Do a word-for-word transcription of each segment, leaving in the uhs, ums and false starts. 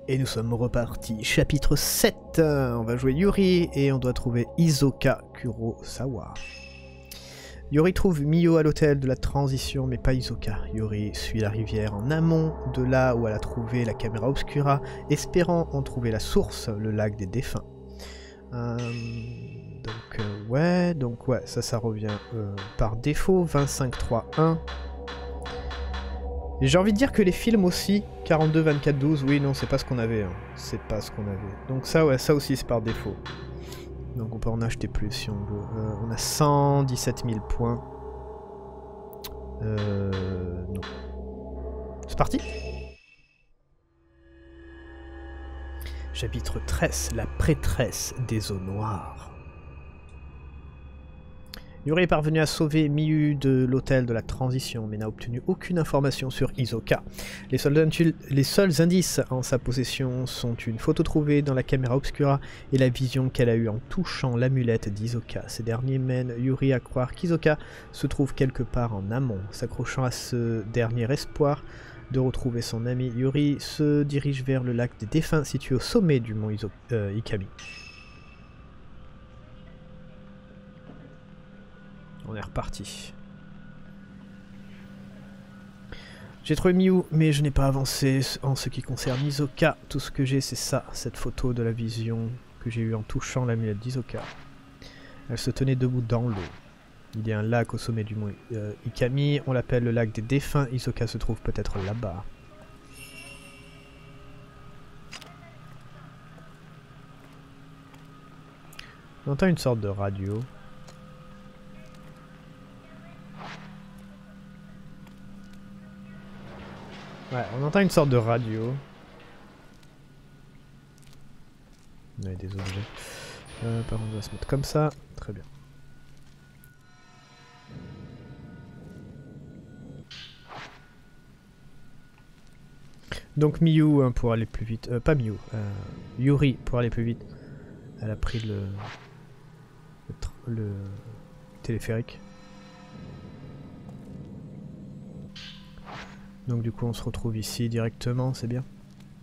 Et nous sommes repartis. Chapitre sept. On va jouer Yuri et on doit trouver Hisoka Kurosawa. Yuri trouve Mio à l'hôtel de la transition, mais pas Hisoka. Yuri suit la rivière en amont de là où elle a trouvé la caméra obscura, espérant en trouver la source, le lac des défunts. Euh, donc euh, ouais, donc ouais, ça, ça revient euh, par défaut. vingt-cinq trois un. Et j'ai envie de dire que les films aussi, quarante-deux vingt-quatre douze, oui, non, c'est pas ce qu'on avait. Hein. C'est pas ce qu'on avait. Donc ça, ouais, ça aussi, c'est par défaut. Donc on peut en acheter plus si on veut. Euh, on a cent dix-sept mille points. Euh... Non. C'est parti. Chapitre treize, la prêtresse des eaux noires. Yuri est parvenu à sauver Miyu de l'hôtel de la transition, mais n'a obtenu aucune information sur Hisoka. Les seuls, les seuls indices en sa possession sont une photo trouvée dans la caméra obscura et la vision qu'elle a eue en touchant l'amulette d'Hisoka. Ces derniers mènent Yuri à croire qu'Hisoka se trouve quelque part en amont. S'accrochant à ce dernier espoir de retrouver son ami, Yuri se dirige vers le lac des défunts situé au sommet du mont Iso euh, Ikami. On est reparti. J'ai trouvé Miyu, mais je n'ai pas avancé en ce qui concerne Hisoka. Tout ce que j'ai, c'est ça, cette photo de la vision que j'ai eue en touchant l'amulette d'Hisoka. Elle se tenait debout dans l'eau. Il y a un lac au sommet du mont euh, Ikami, on l'appelle le lac des défunts. Hisoka se trouve peut-être là-bas. On entend une sorte de radio. Ouais, on entend une sorte de radio. On a des objets. Euh, par contre, on va se mettre comme ça. Très bien. Donc Miyu, hein, pour aller plus vite. Euh, pas Miyu. Euh, Yuri, pour aller plus vite. Elle a pris le, le, le téléphérique. Donc du coup on se retrouve ici directement, c'est bien.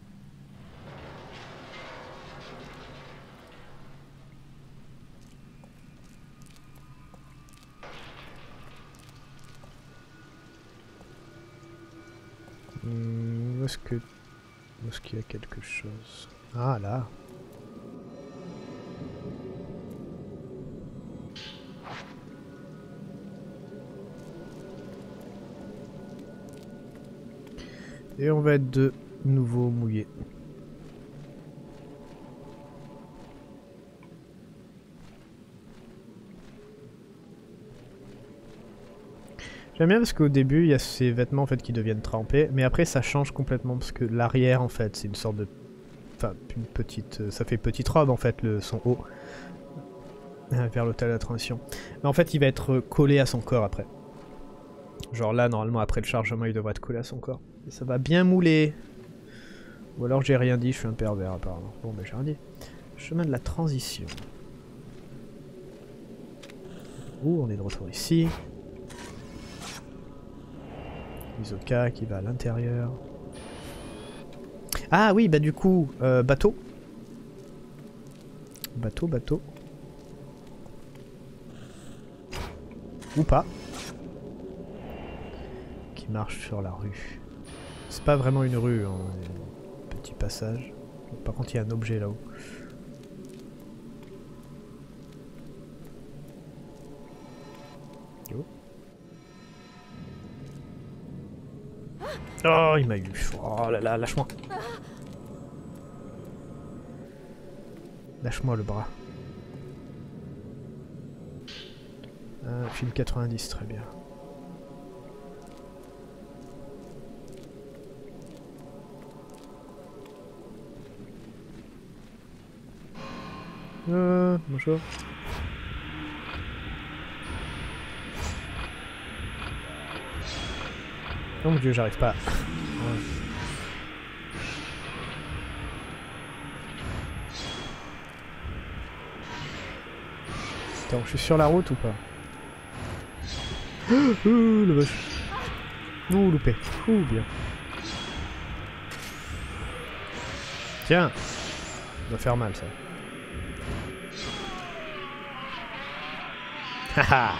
Hum, où est-ce que... Où est-ce qu'il y a quelque chose? Ah là. Et on va être de nouveau mouillé. J'aime bien parce qu'au début il y a ces vêtements en fait qui deviennent trempés, mais après ça change complètement parce que l'arrière en fait c'est une sorte de, enfin une petite, ça fait petite robe en fait le son haut vers l'hôtel de la transition. Mais en fait il va être collé à son corps après. Genre là normalement après le chargement il devrait être collé à son corps. Et ça va bien mouler. Ou alors j'ai rien dit, je suis un pervers apparemment. Bon ben j'ai rien dit. Chemin de la transition. Ouh, on est de retour ici. Hisoka qui va à l'intérieur. Ah oui, bah du coup, euh, bateau. Bateau, bateau. Ou pas. Qui marche sur la rue. C'est pas vraiment une rue, hein. Un petit passage. Par contre, il y a un objet là-haut. Oh. Oh, il m'a eu. Oh là là, lâche-moi. Lâche-moi le bras. Euh, film quatre-vingt-dix, très bien. Euh, bonjour. Oh mon dieu, j'arrive pas. Ouais. Attends, je suis sur la route ou pas? Ouh, le vache. Ouh, loupé. Ouh, bien. Tiens, ça doit faire mal ça. Haha.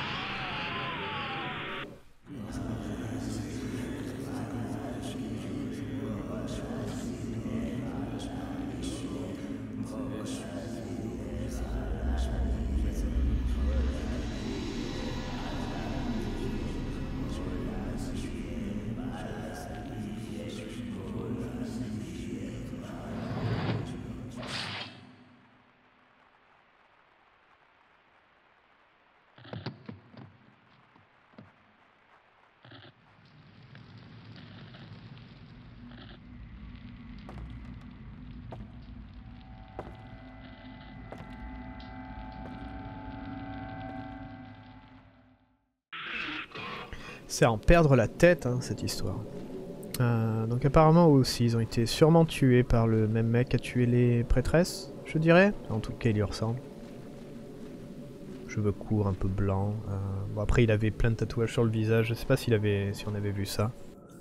C'est à en perdre la tête, hein, cette histoire. Euh, donc apparemment aussi, ils ont été sûrement tués par le même mec qui a tué les prêtresses, je dirais. En tout cas, il lui ressemble. Cheveux courts, un peu blancs. Euh, bon, après, il avait plein de tatouages sur le visage. Je sais pas s'il avait, si on avait vu ça.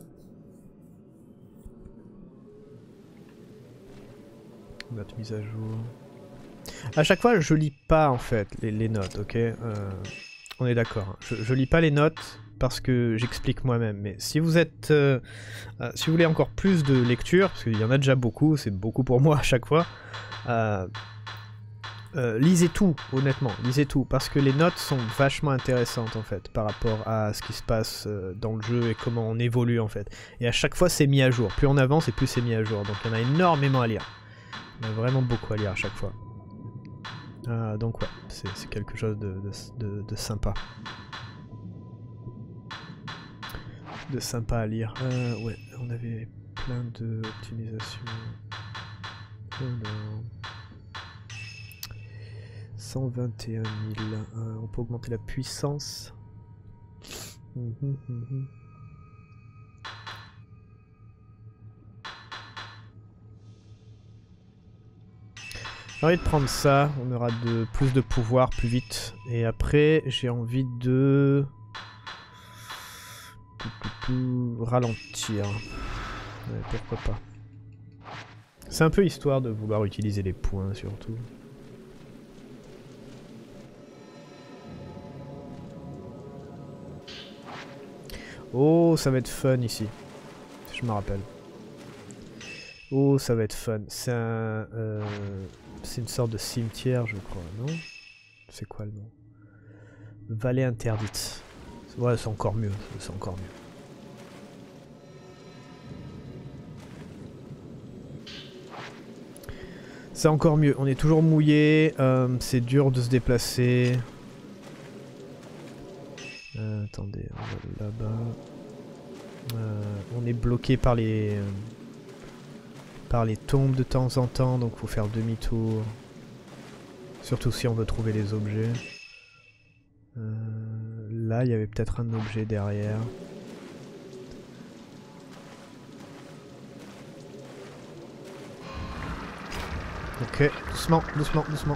Note mise à jour. À chaque fois, je lis pas en fait les, les notes, ok euh, on est d'accord. Hein. Je, je lis pas les notes parce que j'explique moi-même. Mais si vous êtes, euh, euh, si vous voulez encore plus de lecture, parce qu'il y en a déjà beaucoup, c'est beaucoup pour moi à chaque fois. Euh, euh, lisez tout, honnêtement, lisez tout, parce que les notes sont vachement intéressantes en fait par rapport à ce qui se passe euh, dans le jeu et comment on évolue en fait. Et à chaque fois, c'est mis à jour. Plus on avance et plus c'est mis à jour. Donc il y en a énormément à lire. Il y en a vraiment beaucoup à lire à chaque fois. Euh, donc ouais, c'est quelque chose de, de, de, de sympa. De sympa à lire. Euh, ouais, on avait plein d'optimisations. Oh non. cent vingt et un mille. Euh, on peut augmenter la puissance. Mmh, mmh, mmh. J'ai envie de prendre ça, on aura de, plus de pouvoir plus vite. Et après, j'ai envie de... Tout, tout, tout, ralentir. Ouais, pourquoi pas. C'est un peu histoire de vouloir utiliser les points surtout. Oh, ça va être fun ici. Je me rappelle. Oh, ça va être fun. C'est un... Euh, c'est une sorte de cimetière, je crois, non? C'est quoi le nom? Vallée interdite. Ouais, c'est encore mieux. C'est encore mieux. C'est encore mieux. On est toujours mouillé. Euh, c'est dur de se déplacer. Euh, attendez, on va là-bas. Euh, on est bloqué par les... Euh, par les tombes de temps en temps, donc faut faire demi-tour. Surtout si on veut trouver les objets. Euh, là, il y avait peut-être un objet derrière. Ok, doucement, doucement, doucement.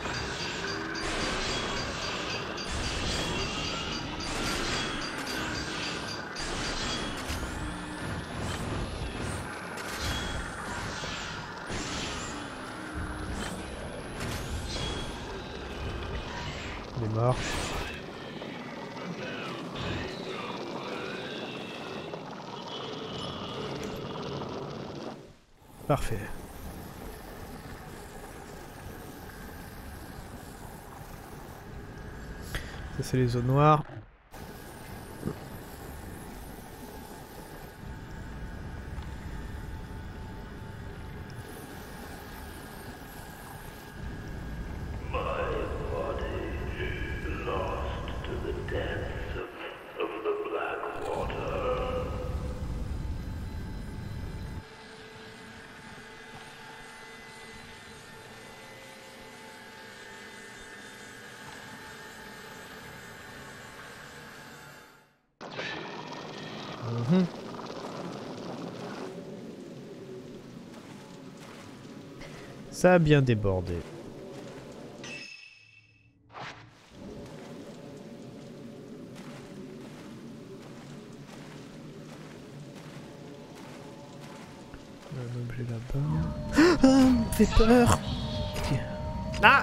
Il est mort. Parfait. Ça c'est les zones noires. Mmh. Ça a bien débordé. Un objet là-bas. Ah, fait peur. Ah!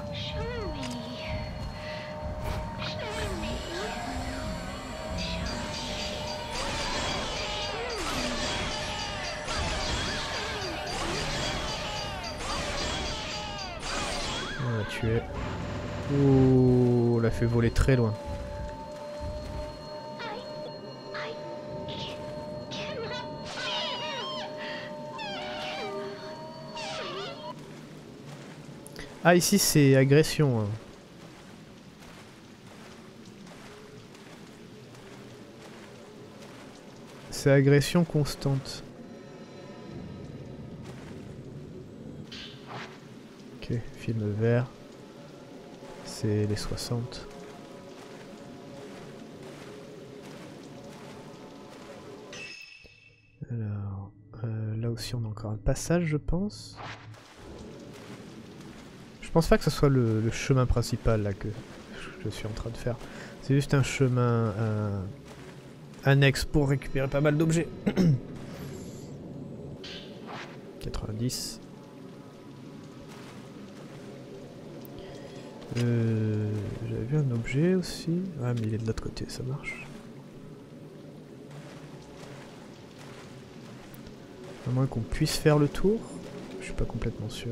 On l'a tué. Ouh, on l'a fait voler très loin. Ah, ici c'est agression. Hein. C'est agression constante. Ok, film vert. C'est les soixante. Alors, euh, là aussi on a encore un passage, je pense. Je pense pas que ce soit le, le chemin principal là que je suis en train de faire. C'est juste un chemin euh, annexe pour récupérer pas mal d'objets. quatre-vingt-dix. Euh, J'avais vu un objet aussi. Ah mais il est de l'autre côté, ça marche. À moins qu'on puisse faire le tour. Je suis pas complètement sûr.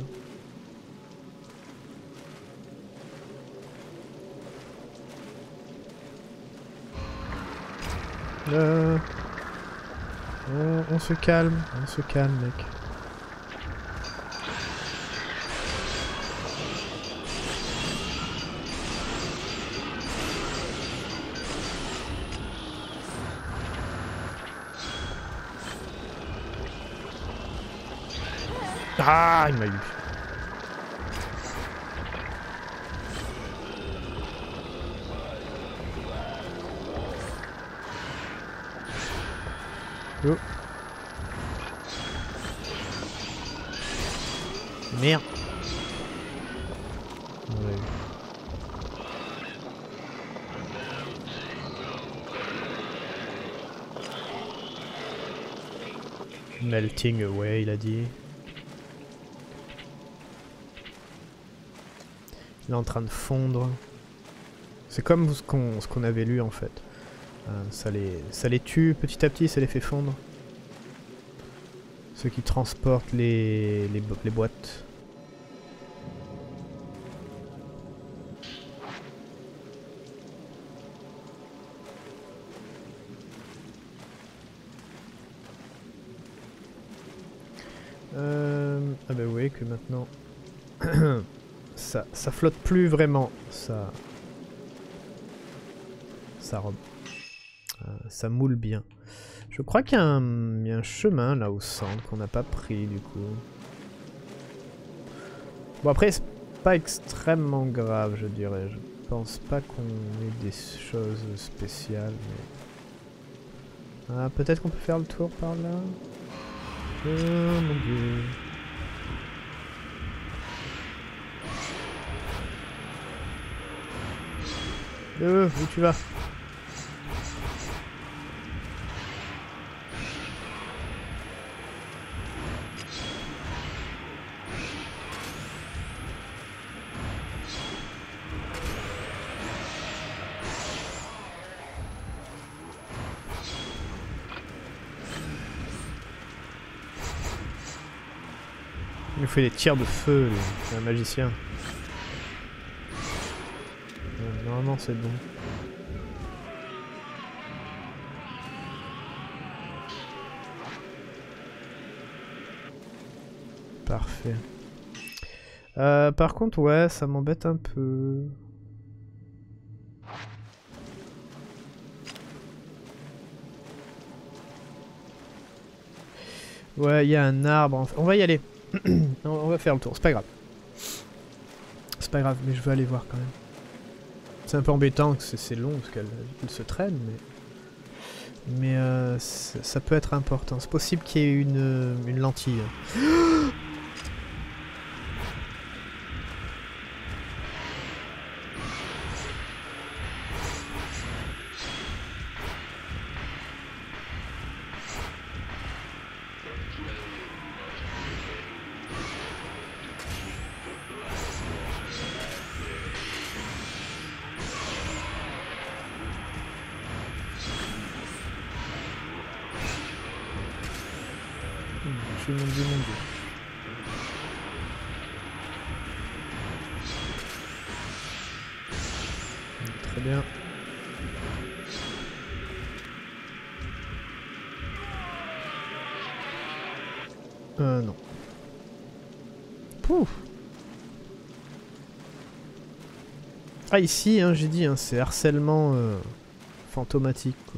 Euh... Euh, on se calme, on se calme mec. Ah, il m'a eu. Oh. Merde. Ouais. Melting away, il a dit. Il est en train de fondre. C'est comme ce qu'on ce qu'on avait lu en fait. Euh, ça, les, ça les tue petit à petit, ça les fait fondre. Ceux qui transportent les, les, les boîtes. Euh, ah bah oui, que maintenant... ça, ça flotte plus vraiment, ça... Ça, re... euh, ça moule bien. Je crois qu'il y, y a un chemin là au centre qu'on n'a pas pris du coup. Bon après c'est pas extrêmement grave je dirais. Je pense pas qu'on ait des choses spéciales. Mais... Ah peut-être qu'on peut faire le tour par là. Oh mon dieu. Euh, où tu vas? Il nous fait des tirs de feu, c'est un magicien. Ouais, normalement c'est bon. Parfait. Euh, par contre, ouais, ça m'embête un peu. Ouais, il y a un arbre. En fait. On va y aller. On va faire le tour, c'est pas grave. C'est pas grave, mais je veux aller voir quand même. C'est un peu embêtant que c'est long parce qu'elle elle se traîne, mais... Mais euh, ça peut être important. C'est possible qu'il y ait une, une lentille. Dieu, mon Dieu, mon Dieu. Très bien. Euh, non. Pouf. Ah, ici, hein, j'ai dit, hein, c'est harcèlement euh, fantomatique, quoi.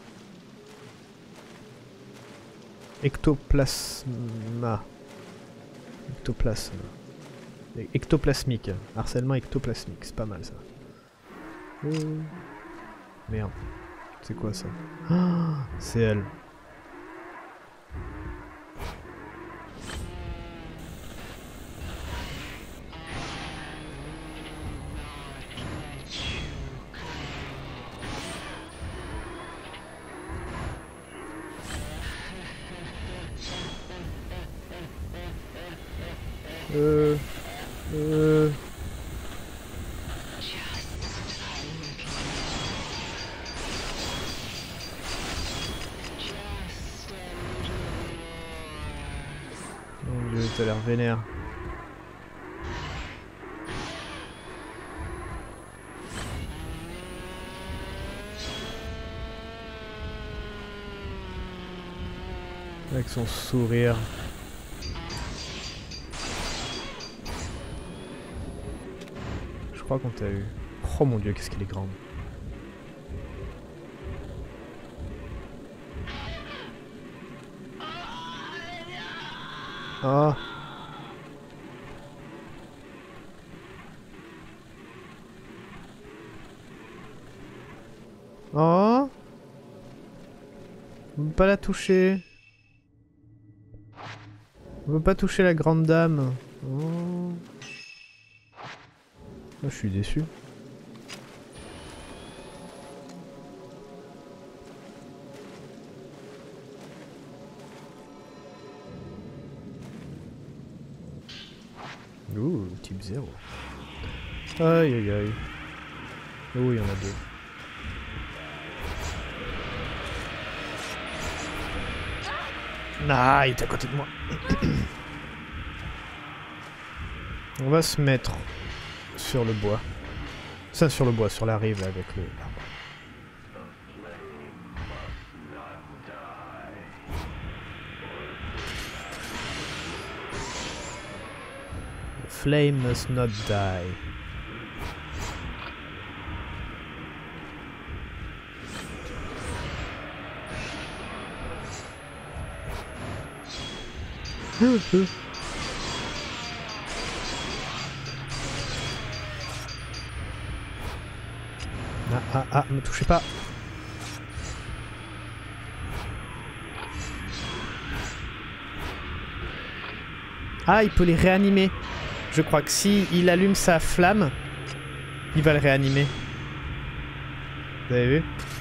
Ectoplasma. Ectoplasme. Ectoplasmique. Harcèlement ectoplasmique, c'est pas mal ça. Oh. Merde. C'est quoi ça? Ah, c'est elle. Euh... Euh... Mon Dieu, t'as l'air vénère. Avec son sourire. Je crois qu'on t'a eu. Oh mon Dieu, qu'est-ce qu'elle est grande. Oh. Oh. On peut pas la toucher. On peut pas toucher la grande dame. Oh. Oh, je suis déçu. Ouh, type zéro. Aïe aïe aïe. Oh, il y en a deux. Ah, il est à côté de moi. On va se mettre sur le bois. Ça, sur le bois, sur la rive, là, avec le... The flame must not die. Ah ah ah, me touchez pas. Ah, il peut les réanimer. Je crois que si il allume sa flamme, il va le réanimer. Vous avez vu?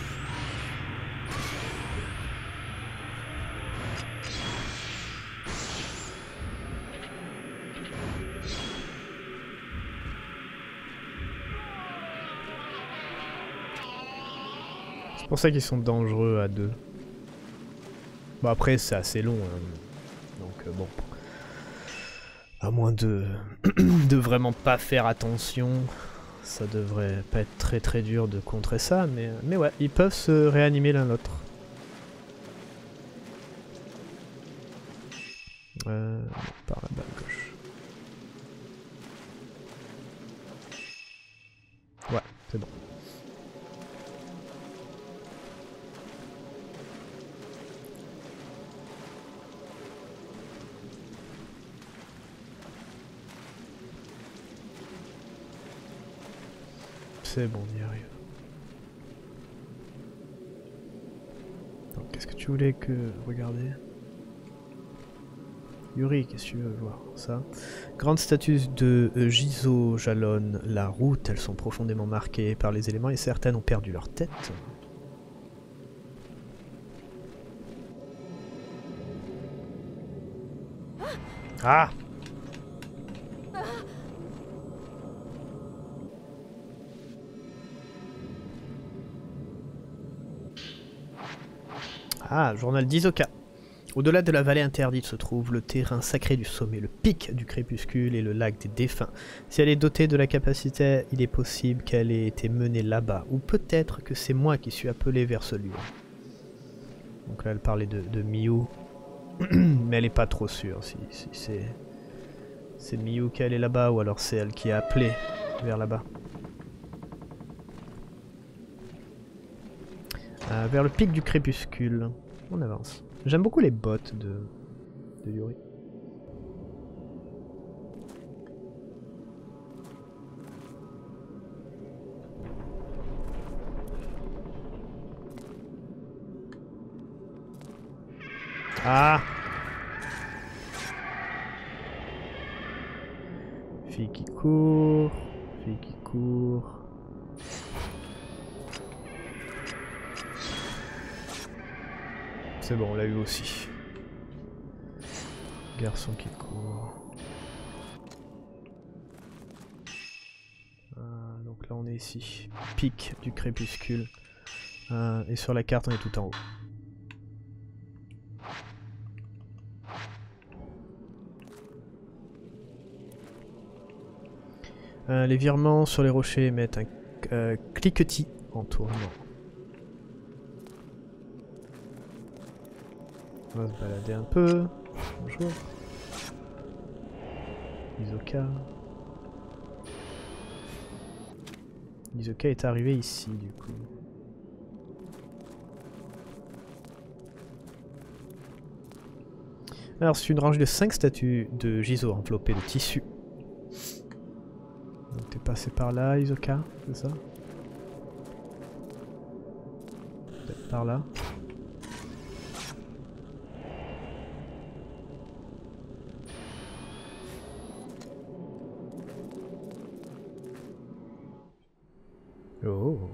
C'est pour ça qu'ils sont dangereux à deux. Bon après c'est assez long, hein. Donc euh, bon. À moins de... de vraiment pas faire attention, ça devrait pas être très très dur de contrer ça, mais, mais ouais, ils peuvent se réanimer l'un l'autre. Euh, par là-bas à gauche. Ouais, c'est bon. C'est bon, on y arrive. Qu'est-ce que tu voulais que... Regardez. Yuri, qu'est-ce que tu veux voir? Ça. Grandes statues de Jizo jalonnent la route. Elles sont profondément marquées par les éléments et certaines ont perdu leur tête. Ah! Ah, journal d'Hisoka. Au-delà de la vallée interdite se trouve le terrain sacré du sommet, le pic du crépuscule et le lac des défunts. Si elle est dotée de la capacité, il est possible qu'elle ait été menée là-bas. Ou peut-être que c'est moi qui suis appelé vers ce lieu. Donc là elle parlait de, de Miu. Mais elle est pas trop sûre si, si c'est... C'est Miu qui est allée là-bas ou alors c'est elle qui a appelé vers là-bas. Euh, vers le pic du crépuscule. On avance. J'aime beaucoup les bottes de, de Yuri. Ah! Fille qui court, fille qui court. C'est bon, on l'a eu aussi. Garçon qui court. Ah, donc là on est ici. Pic du crépuscule. Ah, et sur la carte on est tout en haut. Euh, les virements sur les rochers émettent un euh, cliquetis en tournant. On va se balader un peu. Bonjour. Hisoka. Hisoka est arrivé ici du coup. Alors c'est une rangée de cinq statues de Jizo enveloppées de tissu. Donc t'es passé par là, Hisoka, c'est ça? Peut-être par là. Oh.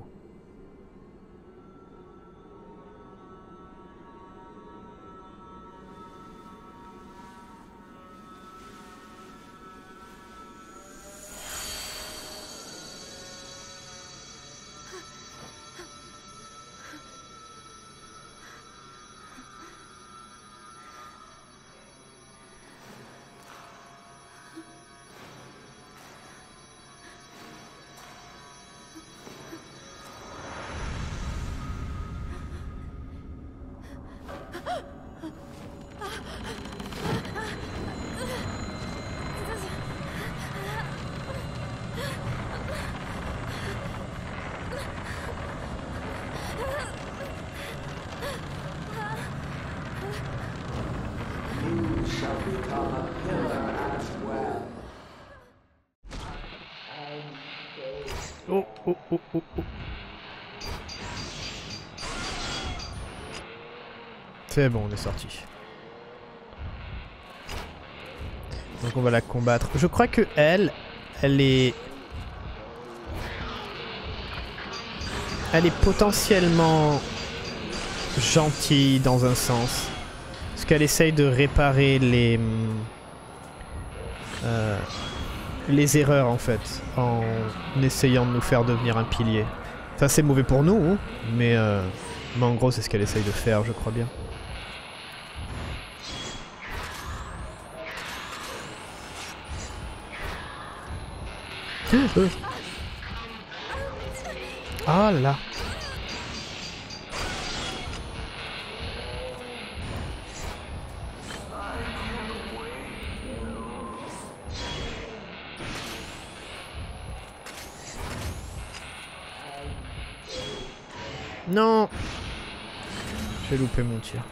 Oh, oh, oh, oh, oh. C'est bon, on est sorti. Donc on va la combattre. Je crois que elle, elle est... Elle est potentiellement gentille dans un sens. Parce qu'elle essaye de réparer les... Euh, les erreurs en fait. En essayant de nous faire devenir un pilier. Enfin c'est mauvais pour nous, mais, euh, mais en gros c'est ce qu'elle essaye de faire, je crois bien. Euh. Ah là. Non. J'ai loupé mon tir.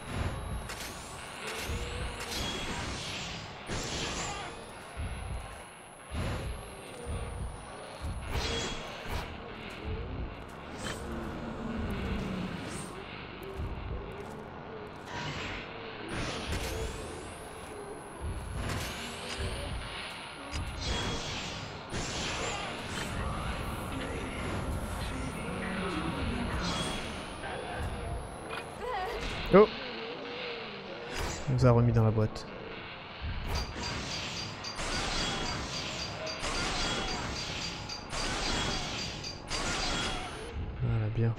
Oh! On nous a remis dans la boîte. Voilà, bien.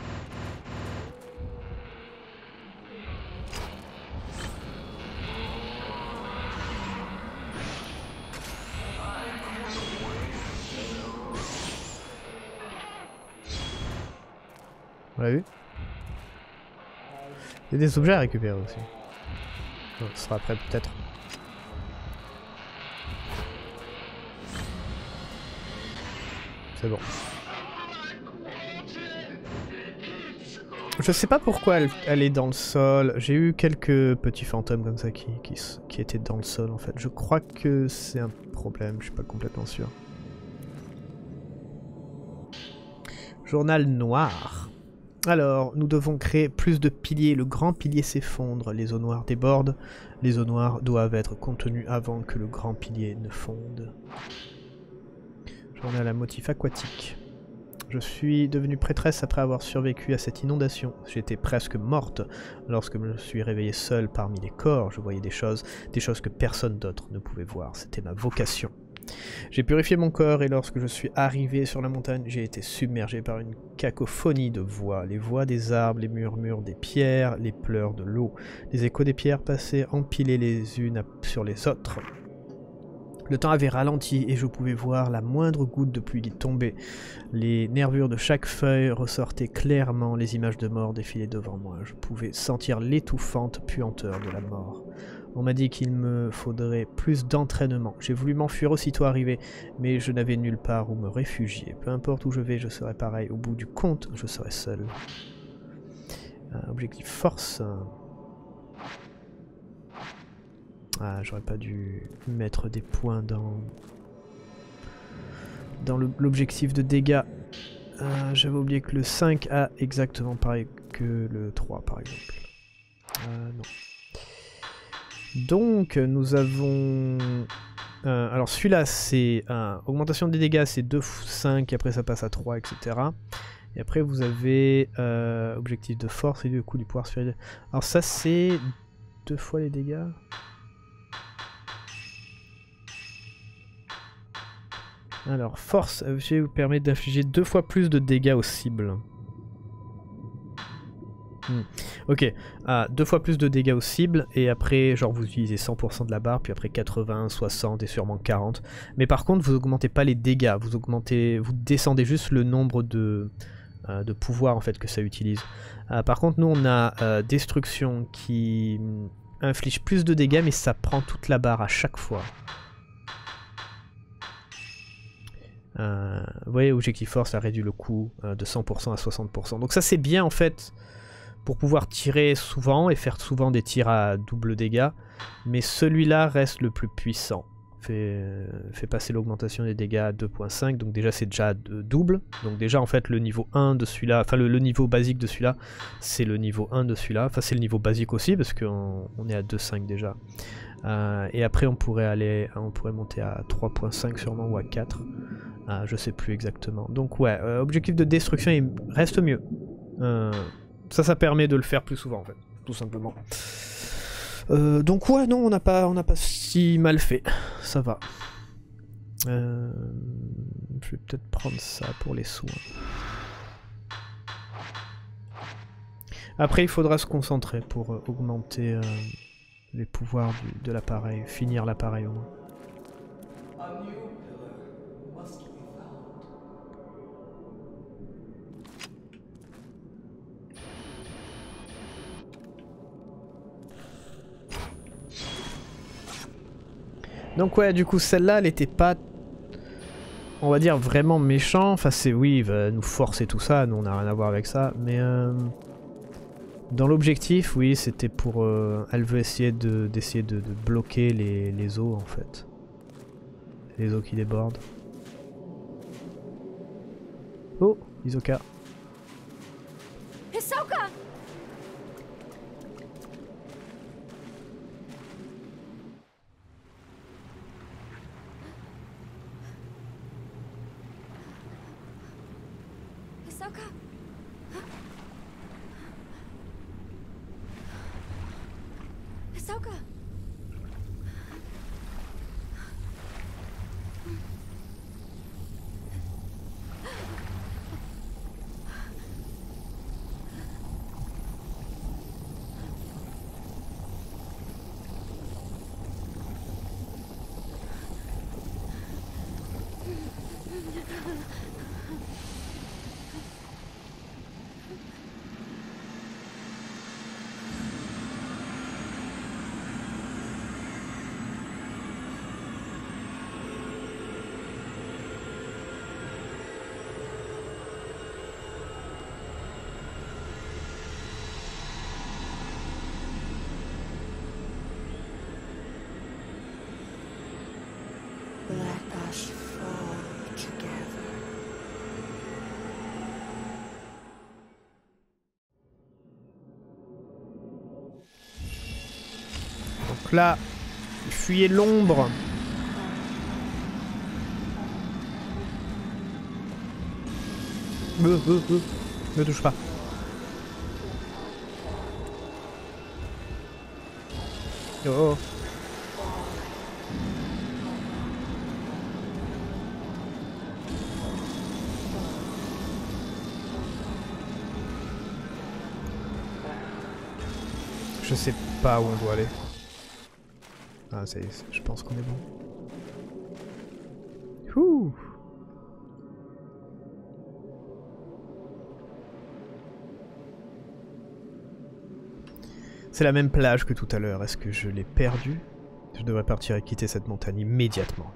On l'a vu? Il y a des objets à récupérer aussi. Bon, ce sera après peut-être. C'est bon. Je sais pas pourquoi elle, elle est dans le sol. J'ai eu quelques petits fantômes comme ça qui, qui, qui étaient dans le sol en fait. Je crois que c'est un problème, je suis pas complètement sûr. Journal noir. Alors, nous devons créer plus de piliers. Le grand pilier s'effondre, les eaux noires débordent. Les eaux noires doivent être contenues avant que le grand pilier ne fonde. Journal à motif aquatique. Je suis devenue prêtresse après avoir survécu à cette inondation. J'étais presque morte lorsque je me suis réveillée seule parmi les corps. Je voyais des choses, des choses que personne d'autre ne pouvait voir. C'était ma vocation. J'ai purifié mon corps et lorsque je suis arrivé sur la montagne, j'ai été submergé par une cacophonie de voix. Les voix des arbres, les murmures des pierres, les pleurs de l'eau. Les échos des pierres passaient empilés les unes sur les autres. Le temps avait ralenti et je pouvais voir la moindre goutte de pluie qui tombait. Les nervures de chaque feuille ressortaient clairement, les images de mort défilaient devant moi. Je pouvais sentir l'étouffante puanteur de la mort. On m'a dit qu'il me faudrait plus d'entraînement. J'ai voulu m'enfuir aussitôt arrivé, mais je n'avais nulle part où me réfugier. Peu importe où je vais, je serai pareil. Au bout du compte, je serai seul. Euh, objectif force. Ah, j'aurais pas dû mettre des points dans, dans l'objectif de dégâts. Euh, J'avais oublié que le cinq a exactement pareil que le trois par exemple. Euh, non. Donc nous avons... Euh, alors celui-là c'est euh, augmentation des dégâts, c'est deux, cinq, et après ça passe à trois, et cetera. Et après vous avez euh, objectif de force et du coup du pouvoir sphérique. Alors ça c'est deux fois les dégâts. Alors, force vous permet d'infliger deux fois plus de dégâts aux cibles. Hmm. Ok, ah, deux fois plus de dégâts aux cibles, et après, genre, vous utilisez cent pour cent de la barre, puis après quatre-vingts, soixante et sûrement quarante. Mais par contre, vous augmentez pas les dégâts, vous augmentez, vous descendez juste le nombre de, euh, de pouvoirs en fait que ça utilise. Euh, par contre, nous, on a euh, destruction qui inflige plus de dégâts, mais ça prend toute la barre à chaque fois. Euh, vous voyez, objectif force, ça réduit le coût euh, de cent pour cent à soixante pour cent. Donc ça c'est bien en fait pour pouvoir tirer souvent et faire souvent des tirs à double dégâts. Mais celui-là reste le plus puissant. Fait, euh, fait passer l'augmentation des dégâts à deux virgule cinq. Donc déjà c'est déjà double. Donc déjà en fait le niveau un de celui-là, enfin le, le niveau basique de celui-là, c'est le niveau un de celui-là. Enfin c'est le niveau basique aussi parce qu'on on est à deux virgule cinq déjà. Euh, et après on pourrait aller, on pourrait monter à trois virgule cinq sûrement ou à quatre. Ah, je sais plus exactement. Donc ouais, euh, objectif de destruction il reste mieux. Euh, ça, ça permet de le faire plus souvent en fait, tout simplement. Euh, donc ouais, non, on n'a pas, on n'a pas si mal fait. Ça va. Euh, je vais peut-être prendre ça pour les soins. Après, il faudra se concentrer pour euh, augmenter euh, les pouvoirs du, de l'appareil, finir l'appareil au moins. Donc ouais, du coup celle-là, elle était pas, on va dire, vraiment méchant. Enfin c'est, oui, il va nous forcer tout ça, nous on n'a rien à voir avec ça. Mais euh, dans l'objectif, oui, c'était pour... Euh, elle veut essayer de, d'essayer de, de bloquer les, les eaux en fait. Les eaux qui débordent. Oh, Hisoka. Hisoka! Hisoka! Hisoka! Donc là, fuyez l'ombre. Euh, euh, euh. Ne touche pas. Oh. Je sais pas où on doit aller. Ah, ça y est, je pense qu'on est bon. Ouh. C'est la même plage que tout à l'heure. Est-ce que je l'ai perdue? Je devrais partir et quitter cette montagne immédiatement.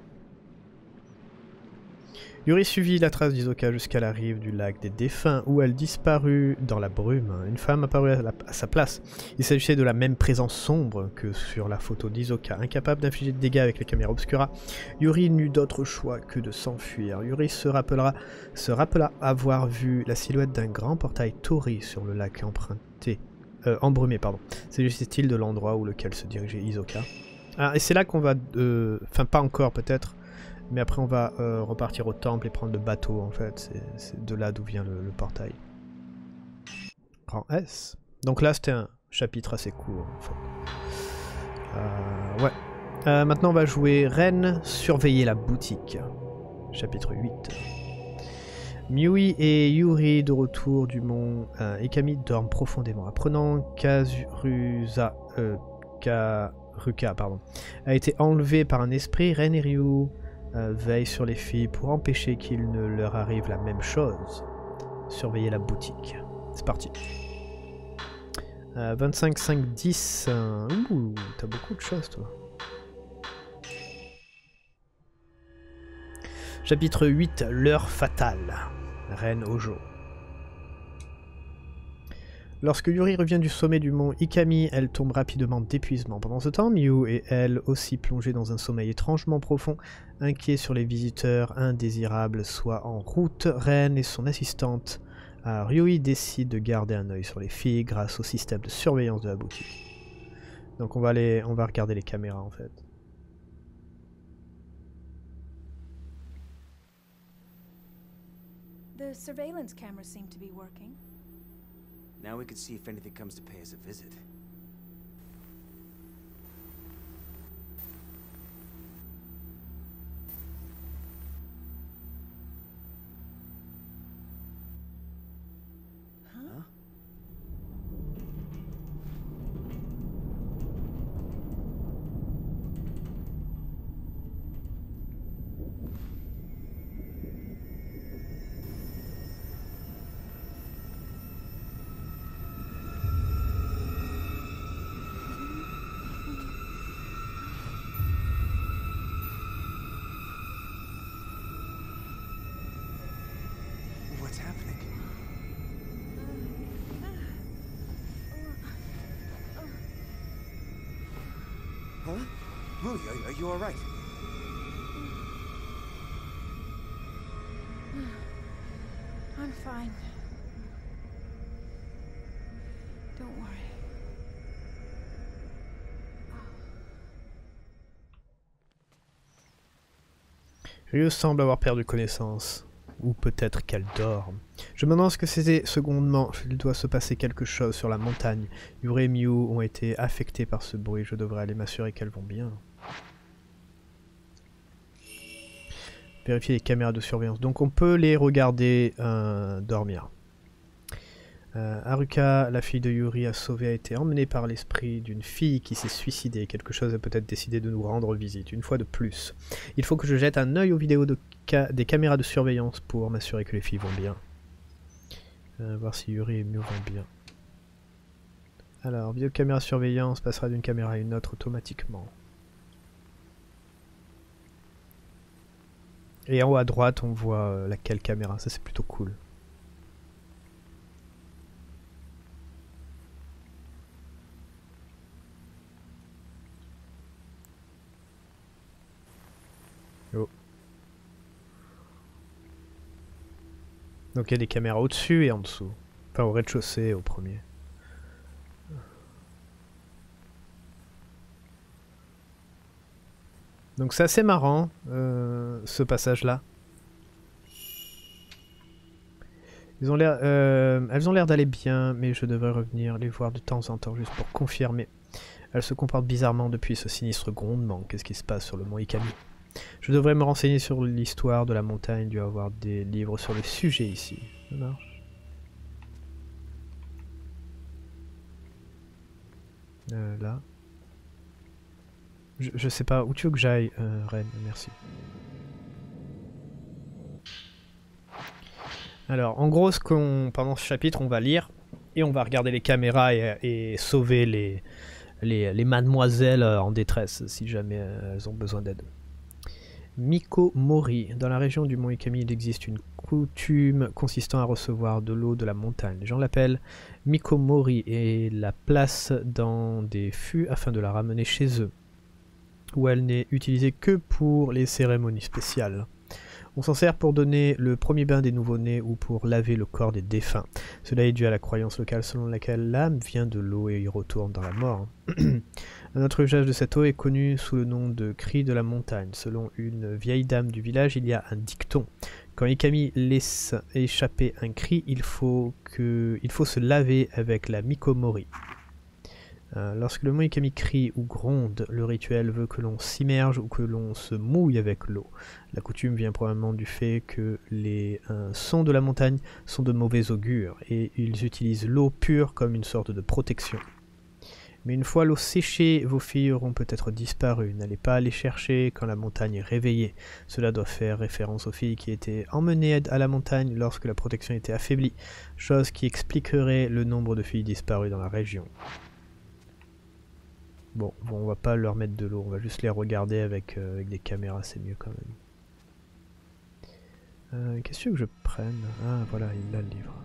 Yuri suivit la trace d'Hisoka jusqu'à la rive du lac des défunts où elle disparut dans la brume. Une femme apparut à, la, à sa place. Il s'agissait de la même présence sombre que sur la photo d'Hisoka. Incapable d'infliger de dégâts avec les caméras obscura, Yuri n'eut d'autre choix que de s'enfuir. Yuri se rappela, se rappela avoir vu la silhouette d'un grand portail tori sur le lac emprunté, euh, embrumé. Pardon. S'agissait-il de l'endroit où lequel se dirigeait Hisoka? Ah, et c'est là qu'on va... Enfin, euh, pas encore peut-être. Mais après on va euh, repartir au temple et prendre le bateau en fait, c'est de là d'où vient le, le portail. Grand S. Donc là c'était un chapitre assez court en fait. Euh, ouais. Euh, maintenant on va jouer Ren, surveiller la boutique. Chapitre huit. Miui et Yuri de retour du mont euh, Ekami dorment profondément. Apprenant qu'Azurusa, euh, Karuka pardon, a été enlevé par un esprit, Ren et Ryu Euh, veille sur les filles pour empêcher qu'il ne leur arrive la même chose. Surveiller la boutique. C'est parti. Euh, vingt-cinq, cinq, dix. Euh, ouh, t'as beaucoup de choses toi. Chapitre huit, l'heure fatale. Ren Hojo. Lorsque Yuri revient du sommet du mont Ikami, elle tombe rapidement d'épuisement. Pendant ce temps, Miu et elle, aussi plongées dans un sommeil étrangement profond, inquiets sur les visiteurs indésirables, soient en route. Ren et son assistante euh, Ryui décident de garder un œil sur les filles grâce au système de surveillance de la boutique. Donc on va, aller, on va regarder les caméras en fait. The surveillance cameras seem to be working. Now we can see if anything comes to pay us a visit. Huh? What's happening? Huh? Mui, are, are you all right? I'm fine. Don't worry. Ryu semble avoir perdu connaissance. Ou peut-être qu'elle dort. Je me demande ce que c'était secondement. Il doit se passer quelque chose sur la montagne. Yuri et Miu ont été affectés par ce bruit. Je devrais aller m'assurer qu'elles vont bien. Vérifier les caméras de surveillance. Donc on peut les regarder euh, dormir. Euh, Haruka, la fille de Yuri, a sauvé, a été emmenée par l'esprit d'une fille qui s'est suicidée. Quelque chose a peut-être décidé de nous rendre visite, une fois de plus. Il faut que je jette un œil aux vidéos de ca des caméras de surveillance pour m'assurer que les filles vont bien. Euh, voir si Yuri et Miu vont bien. Alors, vidéo de caméra de surveillance passera d'une caméra à une autre automatiquement. Et en haut à droite, on voit euh, laquelle caméra, ça c'est plutôt cool. Oh, Donc il y a des caméras au-dessus et en dessous. Enfin au rez-de-chaussée au premier. Donc c'est assez marrant euh, ce passage-là. Ils ont l'air, euh, elles ont l'air d'aller bien, mais je devrais revenir les voir de temps en temps juste pour confirmer. Elles se comportent bizarrement depuis ce sinistre grondement. Qu'est-ce qui se passe sur le mont Ikami? Je devrais me renseigner sur l'histoire de la montagne. Il doit y avoir des livres sur le sujet ici. Ça marche. Euh, là. Je, je sais pas, où tu veux que j'aille, euh, Ren, merci. Alors, en gros, ce qu'on, pendant ce chapitre, on va lire, et on va regarder les caméras et, et sauver les, les, les mademoiselles en détresse, si jamais elles ont besoin d'aide. Mikomori. Dans la région du mont Ikami, il existe une coutume consistant à recevoir de l'eau de la montagne. Les gens l'appellent Mikomori et la placent dans des fûts afin de la ramener chez eux, où elle n'est utilisée que pour les cérémonies spéciales. On s'en sert pour donner le premier bain des nouveau-nés ou pour laver le corps des défunts. Cela est dû à la croyance locale selon laquelle l'âme vient de l'eau et y retourne dans la mort. Un autre usage de cette eau est connu sous le nom de cri de la montagne. Selon une vieille dame du village, il y a un dicton. Quand Ikami laisse échapper un cri, il faut, que... il faut se laver avec la Mikomori. Euh, lorsque le mont Ikami crie ou gronde, le rituel veut que l'on s'immerge ou que l'on se mouille avec l'eau. La coutume vient probablement du fait que les euh, sons de la montagne sont de mauvais augure et ils utilisent l'eau pure comme une sorte de protection. Mais une fois l'eau séchée, vos filles auront peut-être disparu. N'allez pas les chercher quand la montagne est réveillée. Cela doit faire référence aux filles qui étaient emmenées à la montagne lorsque la protection était affaiblie, chose qui expliquerait le nombre de filles disparues dans la région. Bon, bon, on va pas leur mettre de l'eau, on va juste les regarder avec, euh, avec des caméras, c'est mieux quand même. Euh, Qu'est-ce que tu veux que je prenne? Ah voilà, il a le livre.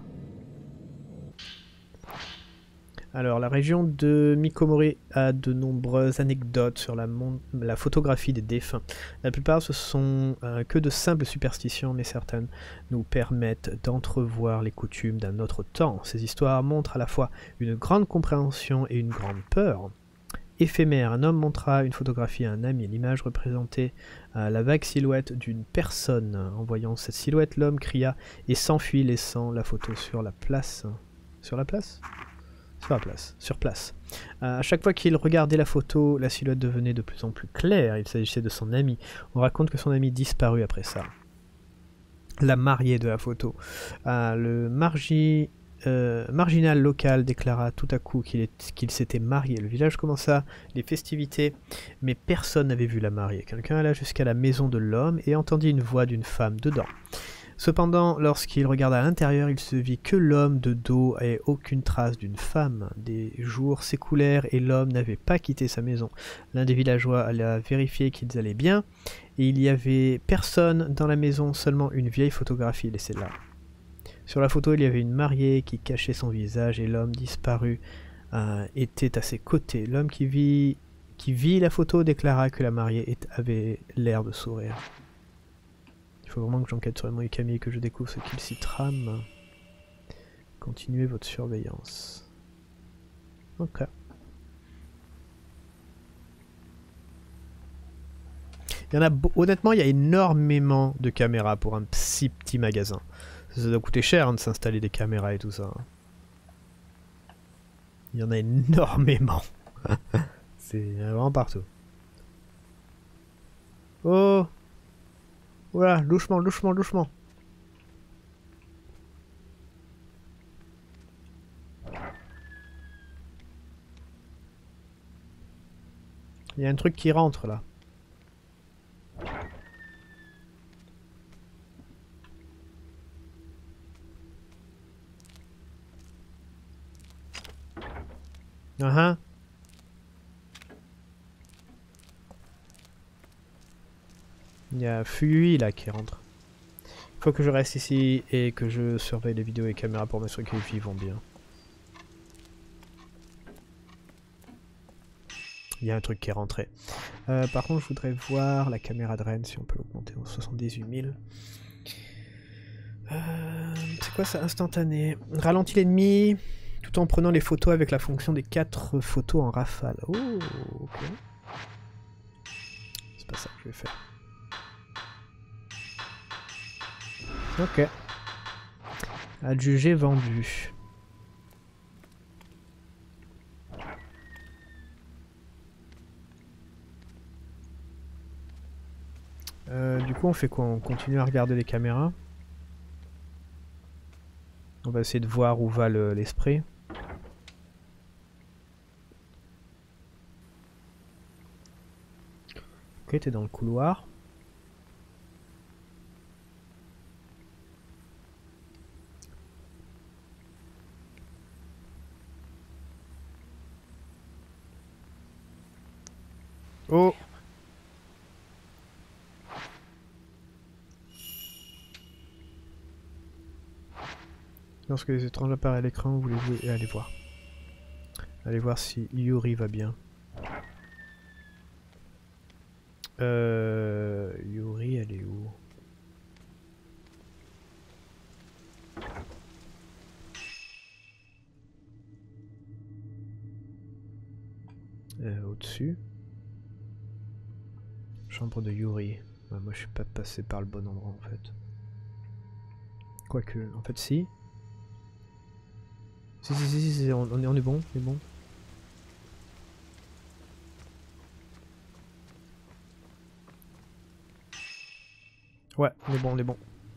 Alors, la région de Mikomori a de nombreuses anecdotes sur la, la photographie des défunts. La plupart ce sont euh, que de simples superstitions, mais certaines nous permettent d'entrevoir les coutumes d'un autre temps. Ces histoires montrent à la fois une grande compréhension et une grande peur. Éphémère, un homme montra une photographie à un ami. L'image représentait euh, la vague silhouette d'une personne. En voyant cette silhouette, l'homme cria et s'enfuit, laissant la photo sur la place. Sur la place ? Sur la place. Sur place. Euh, à chaque fois qu'il regardait la photo, la silhouette devenait de plus en plus claire. Il s'agissait de son ami. On raconte que son ami disparut après ça. La mariée de la photo. Euh, le margi... Euh, marginal local déclara tout à coup qu'il qu'il s'était marié. Le village commença les festivités, mais personne n'avait vu la mariée. Quelqu'un alla jusqu'à la maison de l'homme et entendit une voix d'une femme dedans. Cependant, lorsqu'il regarda à l'intérieur, il se vit que l'homme de dos et aucune trace d'une femme. Des jours s'écoulèrent et l'homme n'avait pas quitté sa maison. L'un des villageois alla vérifier qu'ils allaient bien, et il y avait personne dans la maison, seulement une vieille photographie laissée là. Sur la photo, il y avait une mariée qui cachait son visage et l'homme disparu euh, était à ses côtés. L'homme qui vit, qui vit la photo déclara que la mariée est, avait l'air de sourire. Il faut vraiment que j'enquête sur le mont Ikami et que je découvre ce qu'il s'y trame. Continuez votre surveillance. Ok. Il y en a, honnêtement, il y a énormément de caméras pour un si petit magasin. Ça doit coûter cher hein, de s'installer des caméras et tout ça. Il y en a énormément. C'est vraiment partout. Oh! Voilà, doucement, doucement, doucement. Il y a un truc qui rentre là. Uh-huh. Il y a Fui là qui rentre. Il faut que je reste ici et que je surveille les vidéos et les caméras pour m'assurer que les filles vont bien. Il y a un truc qui est rentré. Euh, par contre, je voudrais voir la caméra de Ren si on peut l'augmenter en soixante-dix-huit mille. Euh, c'est quoi ça? Instantané. Ralentit l'ennemi tout en prenant les photos avec la fonction des quatre photos en rafale. Oh, ok. C'est pas ça que je vais faire. Ok. Adjugé vendu. Euh, du coup, on fait quoi? On continue à regarder les caméras. On va essayer de voir où va l'esprit. Ok, t'es dans le couloir. Oh! Lorsque les étranges apparaissent à l'écran, voulez-vous aller voir? Allez voir si Yuri va bien. Euh... Yuri, elle est où? Euh, au-dessus. Chambre de Yuri. Ouais, moi je suis pas passé par le bon endroit en fait. Quoique, en fait si. Si si si, si, si on, on, est, on est bon, on est bon. Ouais, on est bon, on est bon.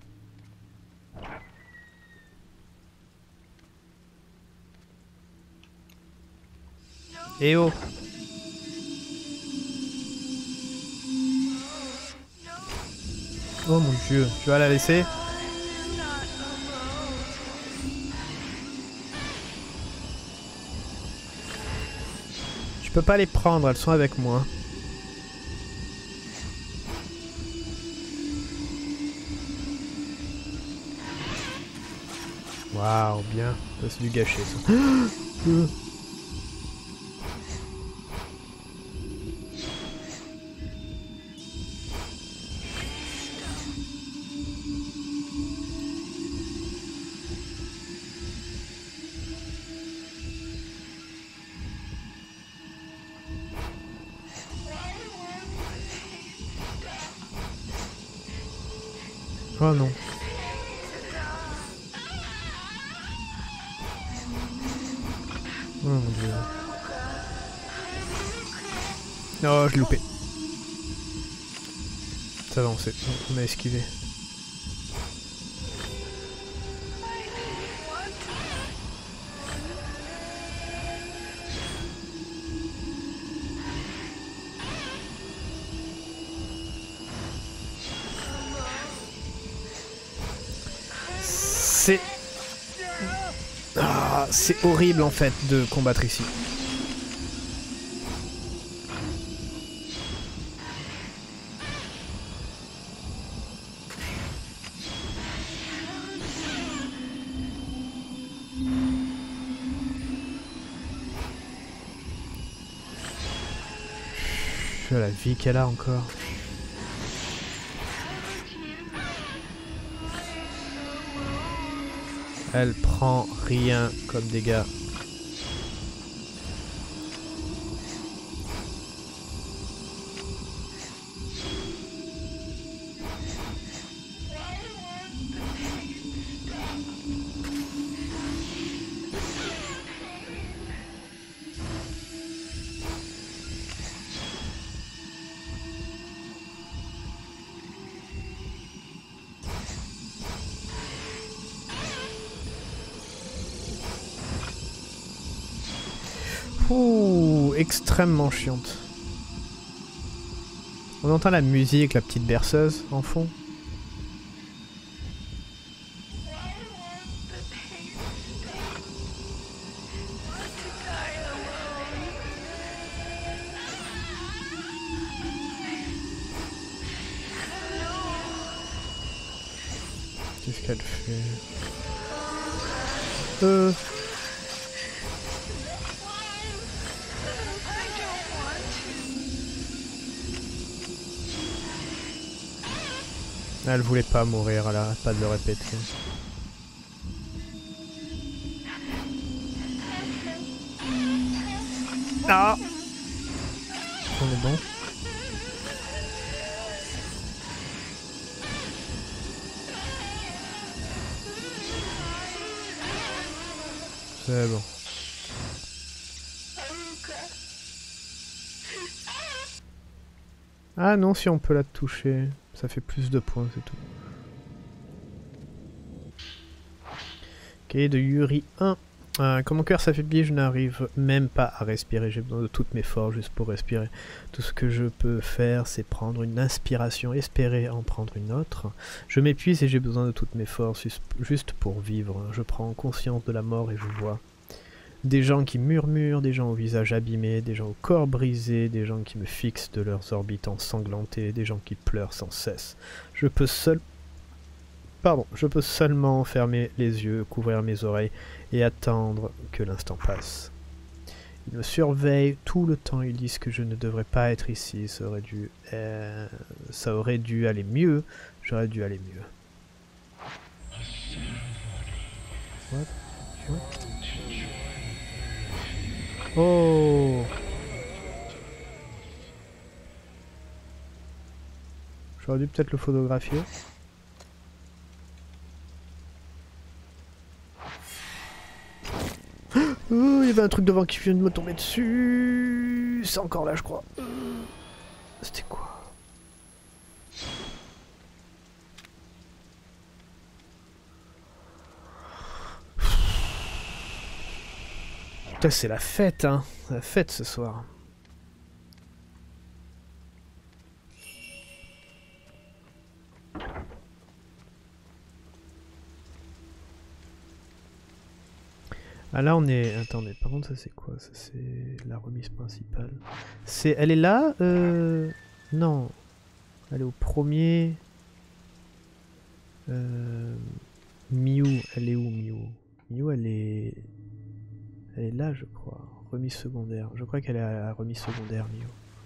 Eh oh! Oh mon dieu, tu vas la laisser? Je peux pas les prendre, elles sont avec moi. Waouh, bien. Ça c'est du gâché ça. Oh non. Oh mon dieu. Oh, je l'ai loupé. Ça va, on, sait. on a esquivé. C'est... Ah, c'est horrible en fait de combattre ici. La vie qu'elle a encore. Elle prend rien comme dégâts. Ouh, extrêmement chiante. On entend la musique, la petite berceuse en fond. Qu'est-ce qu'elle fait? Euh... Elle voulait pas mourir, elle arrête pas de le répéter. Ah! On est bon. C'est bon. Ah non, si on peut la toucher, ça fait plus de points, c'est tout. Ok, de Yuri un. Euh, quand mon cœur s'affaiblit, je n'arrive même pas à respirer. J'ai besoin de toutes mes forces juste pour respirer. Tout ce que je peux faire, c'est prendre une inspiration, espérer en prendre une autre. Je m'épuise et j'ai besoin de toutes mes forces juste pour vivre. Je prends conscience de la mort et je vois des gens qui murmurent, des gens au visage abîmé, des gens au corps brisé, des gens qui me fixent de leurs orbites ensanglantées, des gens qui pleurent sans cesse. Je peux seul... Pardon, je peux seulement fermer les yeux, couvrir mes oreilles et attendre que l'instant passe. Ils me surveillent tout le temps, ils disent que je ne devrais pas être ici, ça aurait dû, euh, ça aurait dû aller mieux, j'aurais dû aller mieux. What? What? Oh! J'aurais dû peut-être le photographier. Oh, il y avait un truc devant qui vient de me tomber dessus. C'est encore là, je crois. C'était quoi? Putain, c'est la fête, hein. La fête ce soir. Ah là on est... Attendez, par contre ça c'est quoi? Ça c'est la remise principale. C'est... Elle est là euh... Non. Elle est au premier... Euh... Miu, elle est où Miu? Miu elle est... Elle est là je crois. Remise secondaire. Je crois qu'elle est à la remise secondaire Miu.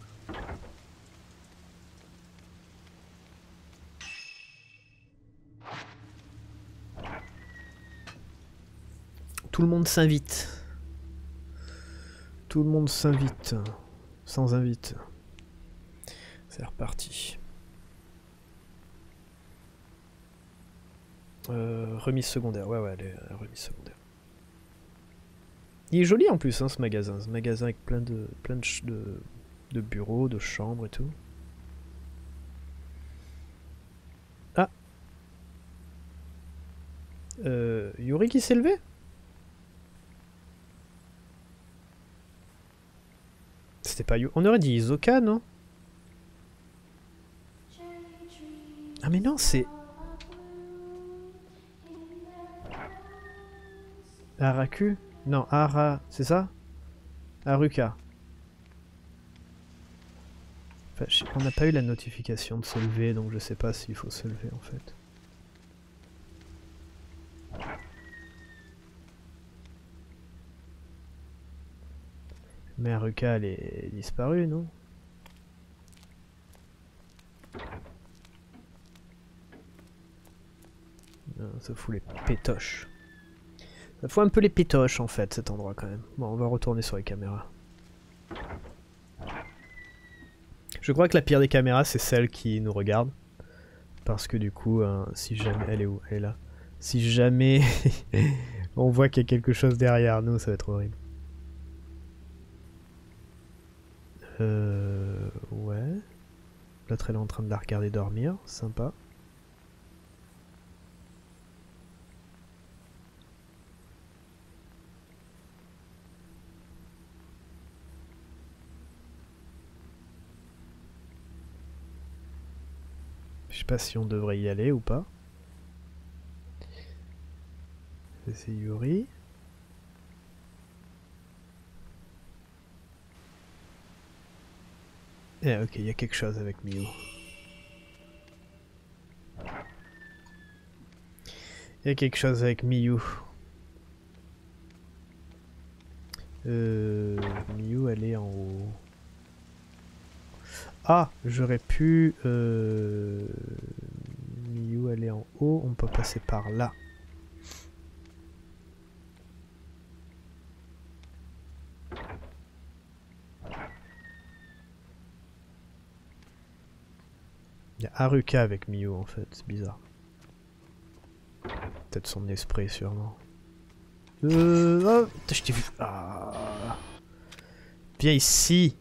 Tout le monde s'invite. Tout le monde s'invite. Sans invite. C'est reparti. Euh, remise secondaire. Ouais, ouais, elle est à la remise secondaire. Il est joli en plus, hein, ce magasin. Ce magasin avec plein de, plein de, ch de, de bureaux, de chambres et tout. Ah. Euh, Yuri qui s'est levé? C'était pas Yuri. On aurait dit Isoka, non? Ah mais non, c'est... Araku? Non, Ara... C'est ça? Haruka. Enfin, je... On n'a pas eu la notification de se lever, donc je sais pas s'il faut se lever en fait. Mais Haruka, elle est disparue, non? Non, ça fout les pétoches. Ça fout un peu les pétoches en fait, cet endroit quand même. Bon, on va retourner sur les caméras. Je crois que la pire des caméras, c'est celle qui nous regarde. Parce que du coup, hein, si jamais... Elle est où? Elle est là. Si jamais on voit qu'il y a quelque chose derrière nous, ça va être horrible. Euh... Ouais. L'autre, elle est en train de la regarder dormir. Sympa. Je sais pas si on devrait y aller ou pas. C'est Yuri. Eh ok, il y a quelque chose avec Miu. Il y a quelque chose avec Miu. Euh, Miu, elle est en haut. Ah, j'aurais pu euh, aller en haut, on peut passer par là. Il y a Haruka avec Miyu en fait, c'est bizarre. Peut-être son esprit sûrement. Euh... Oh, je t'ai vu. Ah. Viens ici.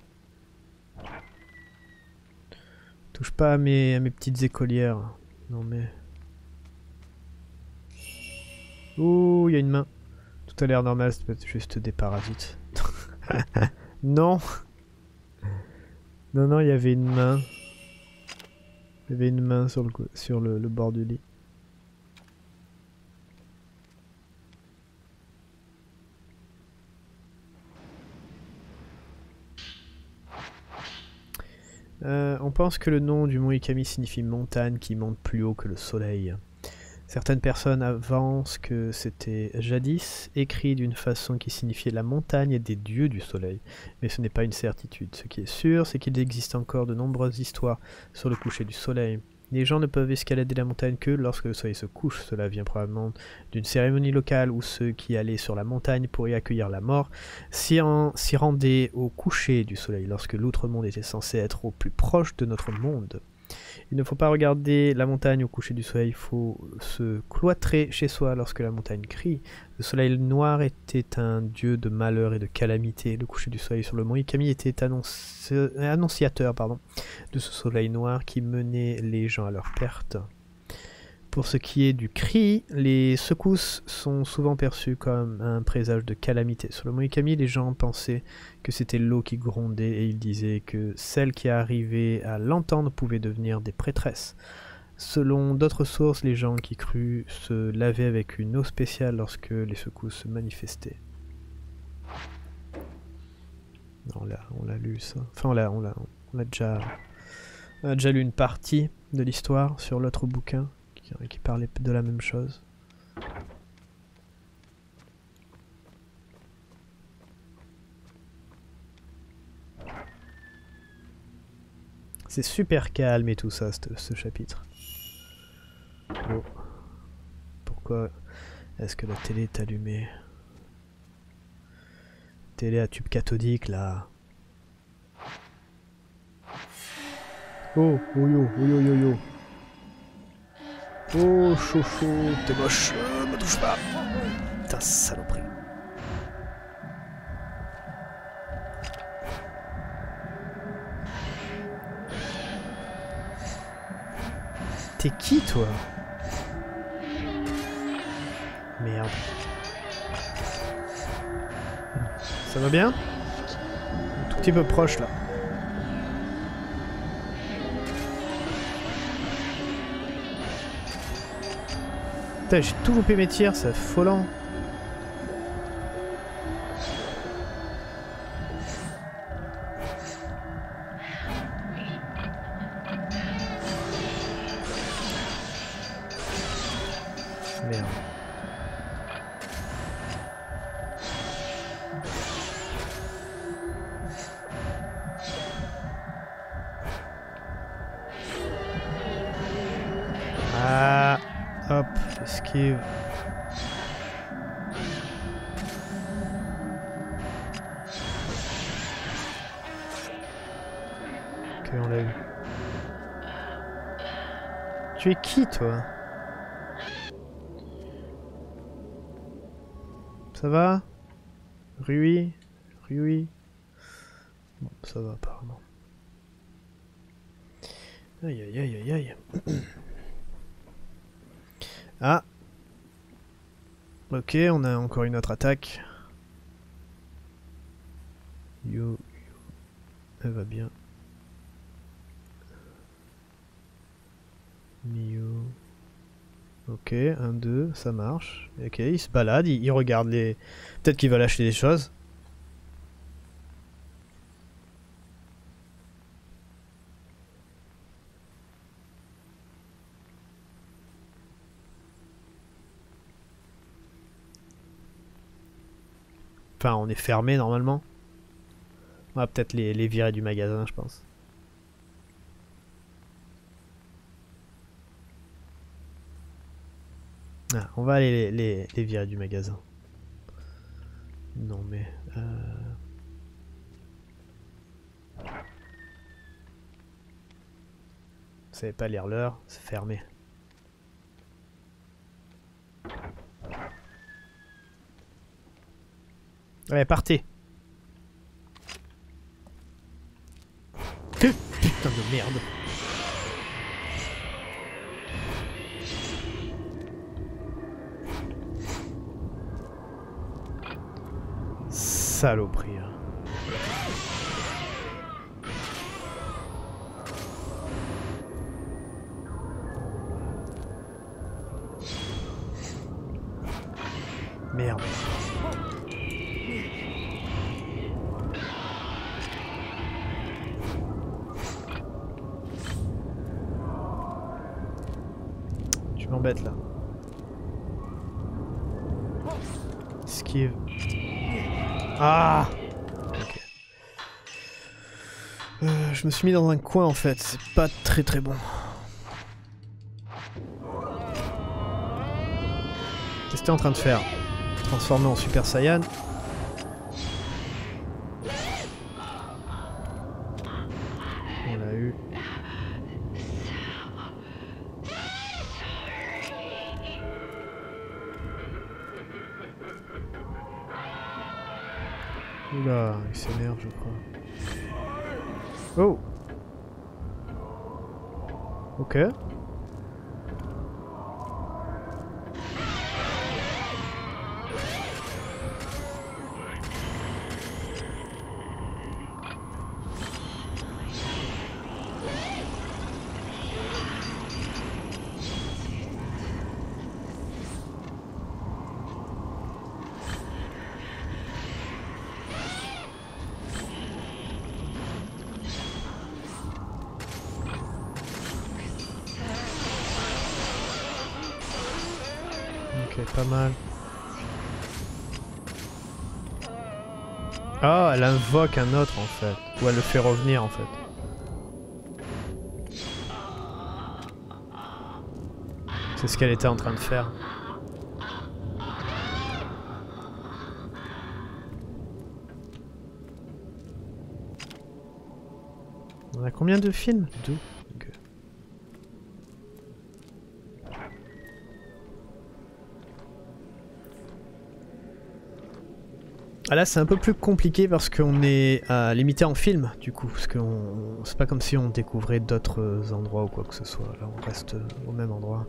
Touche pas à mes, à mes petites écolières. Non mais... Ouh, il y a une main. Tout a l'air normal, c'est peut-être juste des parasites. Non. Non, non, il y avait une main. Il y avait une main sur le, sur le, le bord du lit. Euh, on pense que le nom du mont Ikami signifie montagne qui monte plus haut que le soleil. Certaines personnes avancent que c'était jadis écrit d'une façon qui signifiait la montagne des dieux du soleil, mais ce n'est pas une certitude. Ce qui est sûr, c'est qu'il existe encore de nombreuses histoires sur le coucher du soleil. Les gens ne peuvent escalader la montagne que lorsque le soleil se couche. Cela vient probablement d'une cérémonie locale où ceux qui allaient sur la montagne pour y accueillir la mort s'y rendaient au coucher du soleil, lorsque l'autre monde était censé être au plus proche de notre monde. Il ne faut pas regarder la montagne au coucher du soleil, il faut se cloîtrer chez soi lorsque la montagne crie. Le soleil noir était un dieu de malheur et de calamité. Le coucher du soleil sur le mont Ikami était annonci... annonciateur pardon, de ce soleil noir qui menait les gens à leur perte. Pour ce qui est du cri, les secousses sont souvent perçues comme un présage de calamité. Sur le mont Ikami, les gens pensaient que c'était l'eau qui grondait et ils disaient que celles qui arrivaient à l'entendre pouvaient devenir des prêtresses. Selon d'autres sources, les gens qui crurent se lavaient avec une eau spéciale lorsque les secousses se manifestaient. On l'a, on l'a lu ça. Enfin, on l'a, on l'a, on a déjà, on a déjà lu une partie de l'histoire sur l'autre bouquin qui, qui parlait de la même chose. C'est super calme et tout ça, ce, ce chapitre. Oh. Pourquoi est-ce que la télé est allumée? Télé à tube cathodique là. Oh, oh yo, oh yo yo yo. Oh, chaud chaud, t'es moche, euh, me touche pas. Putain, saloperie. T'es qui toi? Merde. Ça va bien? Un tout petit peu proche là. Putain, j'ai tout loupé mes tirs, c'est affolant. Merde. Ah, hop, esquive. Ok, on l'a eu. Tu es qui, toi? Ça va? Rui? Rui? Bon, ça va apparemment. Aïe aïe aïe aïe aïe. Ah. Ok, on a encore une autre attaque. Yo, yo. Elle va bien. Miyu. Ok, un, deux, ça marche. Ok, il se balade, il, il regarde les... Peut-être qu'il va lâcher des choses. Enfin, on est fermé normalement. On va peut-être les, les virer du magasin, je pense. Ah, on va aller les, les, les virer du magasin. Non mais... Euh... Vous savez pas lire l'heure, c'est fermé. Ouais, partez. Putain de merde. Saloperie. Hein. Merde. Tu m'embêtes là. Esquive. Ah, ok. Euh, je me suis mis dans un coin en fait, c'est pas très très bon. Qu'est-ce que t'es en train de faire? Transformer en Super Saiyan. On l'a eu. Oula, il s'énerve je crois. Oh! Ok. Ok, pas mal. Ah, oh, elle invoque un autre en fait. Ou elle le fait revenir en fait. C'est ce qu'elle était en train de faire. On a combien de films? Deux. Okay. Ah là c'est un peu plus compliqué parce qu'on est euh, limité en film du coup, parce que c'est pas comme si on découvrait d'autres endroits ou quoi que ce soit, là on reste au même endroit.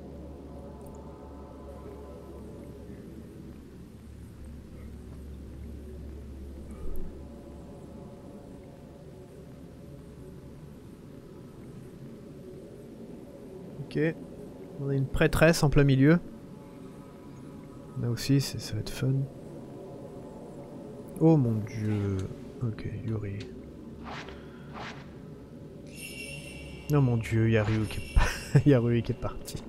Ok, on a une prêtresse en plein milieu. Là aussi ça va être fun. Oh mon dieu. Ok, Yuri. Oh mon dieu, il y a Ryu qui est, pa... y a Ryu qui est parti.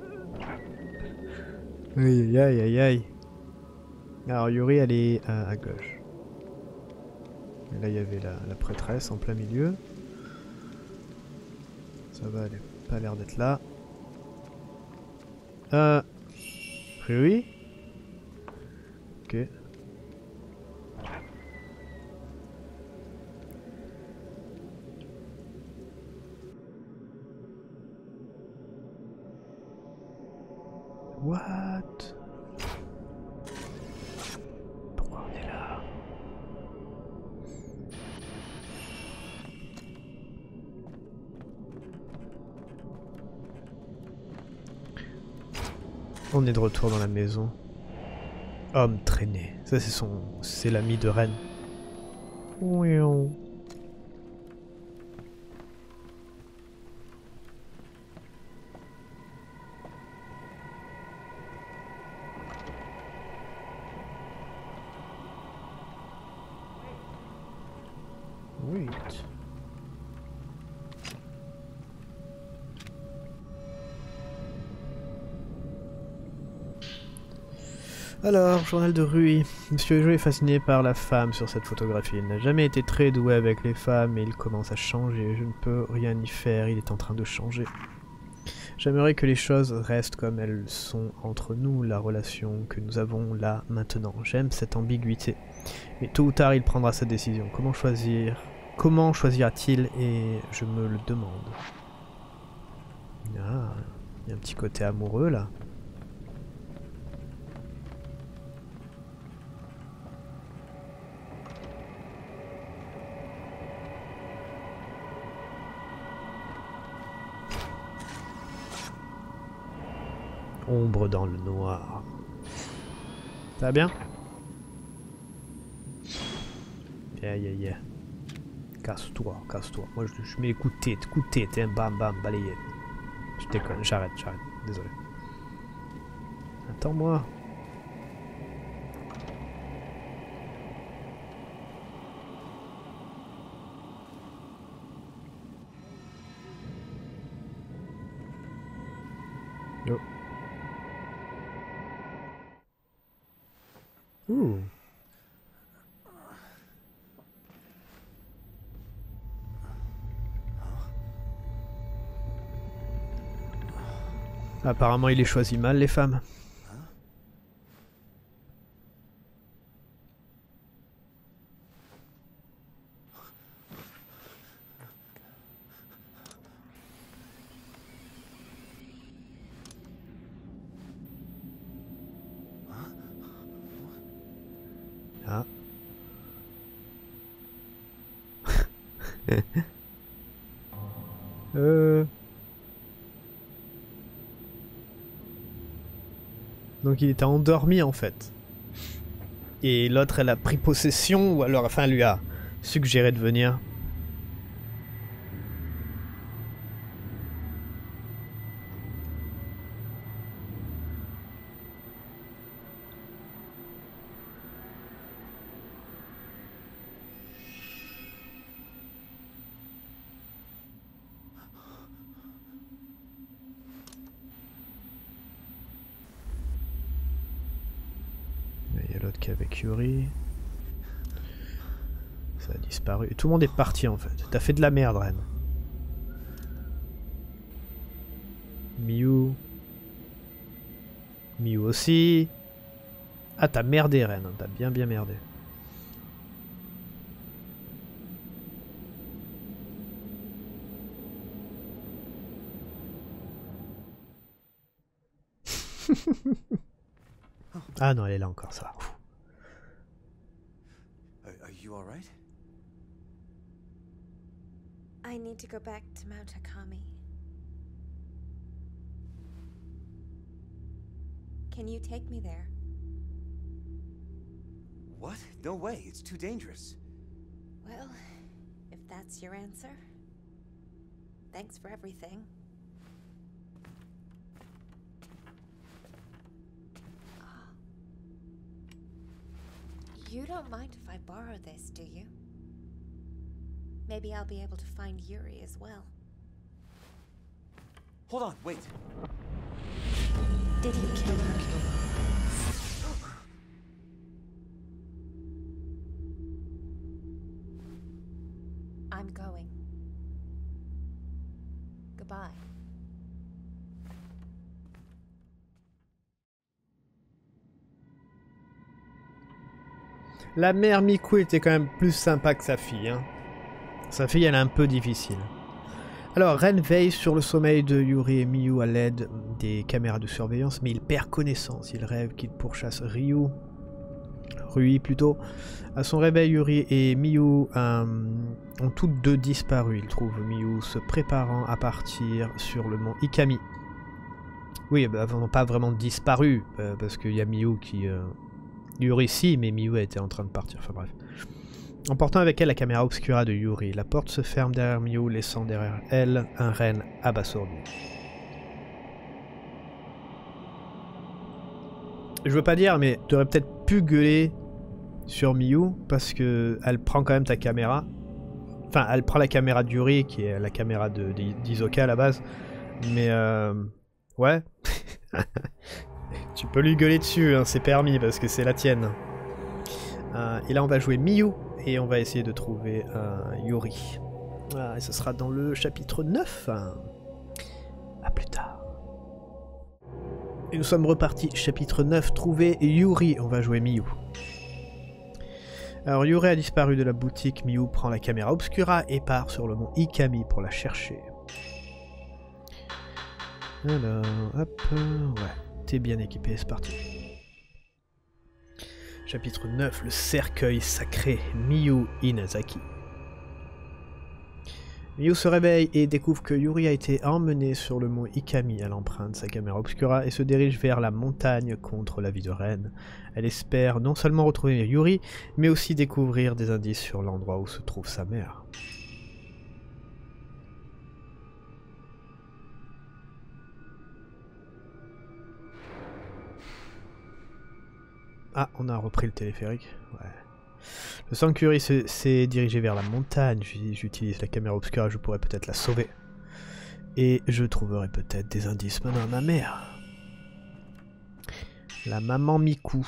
Aïe aïe aïe aïe. Alors Yuri elle est à, à gauche. Et là il y avait la, la prêtresse en plein milieu. Ça va, elle a pas l'air d'être là. Euh... Ryu. Ok. What? Pourquoi on est là? On est de retour dans la maison. Homme traîné. Ça c'est son... c'est l'ami de Ren. Oui. Wait. Alors, journal de Rui. Monsieur Ejo est fasciné par la femme sur cette photographie. Il n'a jamais été très doué avec les femmes, mais il commence à changer. Je ne peux rien y faire, il est en train de changer. J'aimerais que les choses restent comme elles sont entre nous, la relation que nous avons là maintenant. J'aime cette ambiguïté. Mais tôt ou tard, il prendra sa décision. Comment choisir? Comment choisira-t-il? Et je me le demande. Ah, il y a un petit côté amoureux là. Ombre dans le noir. Ça va bien? Yeah, yeah, yeah. Casse-toi, casse-toi. Moi je, je mets les coups de tête, coups de tête, hein, bam bam, balayé. Je déconne, j'arrête, j'arrête. Désolé. Attends-moi. Yo. Ouh. Apparemment, il les choisit mal, les femmes. Ah. euh... Donc il était endormi en fait. Et l'autre elle a pris possession, ou alors enfin elle lui a suggéré de venir. Il y a l'autre qui est avec Yuri. Ça a disparu. Tout le monde est parti en fait. T'as fait de la merde, Ren. Miyu. Miyu aussi. Ah, t'as merdé, Ren. T'as bien bien merdé. Ah non, elle est là encore, ça va. Are, are you all right? I need to go back to Mount Hakami. Can you take me there? What? No way. It's too dangerous. Well, if that's your answer, thanks for everything. You don't mind if I borrow this, do you? Maybe I'll be able to find Yuri as well. Hold on, wait. Did you kill her? I'm going. Goodbye. La mère Miku était quand même plus sympa que sa fille. Hein. Sa fille, elle est un peu difficile. Alors, Ren veille sur le sommeil de Yuri et Miyu à l'aide des caméras de surveillance, mais il perd connaissance. Il rêve qu'il pourchasse Ryu, Rui plutôt. À son réveil, Yuri et Miyu euh, ont toutes deux disparu. Il trouve Miyu se préparant à partir sur le mont Ikami. Oui, bah, pas vraiment disparu, euh, parce qu'il y a Miyu qui... Euh, Yuri si, mais Miyu était en train de partir, enfin bref. Emportant avec elle la caméra obscura de Yuri, la porte se ferme derrière Miyu, laissant derrière elle un Ren abasourdi. Je veux pas dire, mais tu aurais peut-être pu gueuler sur Miyu, parce que elle prend quand même ta caméra. Enfin, elle prend la caméra de Yuri, qui est la caméra d'Hisoka à la base. Mais euh... ouais. Tu peux lui gueuler dessus, hein, c'est permis parce que c'est la tienne. Euh, et là on va jouer Miyu et on va essayer de trouver euh, Yuri. Ah, et ce sera dans le chapitre neuf. À plus tard. Et nous sommes repartis. Chapitre neuf, trouver Yuri. On va jouer Miyu. Alors Yuri a disparu de la boutique. Miyu prend la caméra obscura et part sur le mont Ikami pour la chercher. Alors, hop, ouais, t'es bien équipé, c'est parti. Chapitre neuf, le cercueil sacré, Miyu Inazaki. Miyu se réveille et découvre que Yuri a été emmené sur le mont Ikami. Elle emprunte sa caméra obscura et se dirige vers la montagne contre la vie de reine. Elle espère non seulement retrouver Yuri, mais aussi découvrir des indices sur l'endroit où se trouve sa mère. Ah, on a repris le téléphérique. Ouais. Le Sanctuary s'est dirigé vers la montagne. J'utilise la caméra obscura, je pourrais peut-être la sauver. Et je trouverai peut-être des indices menant à ma mère. La maman Miku.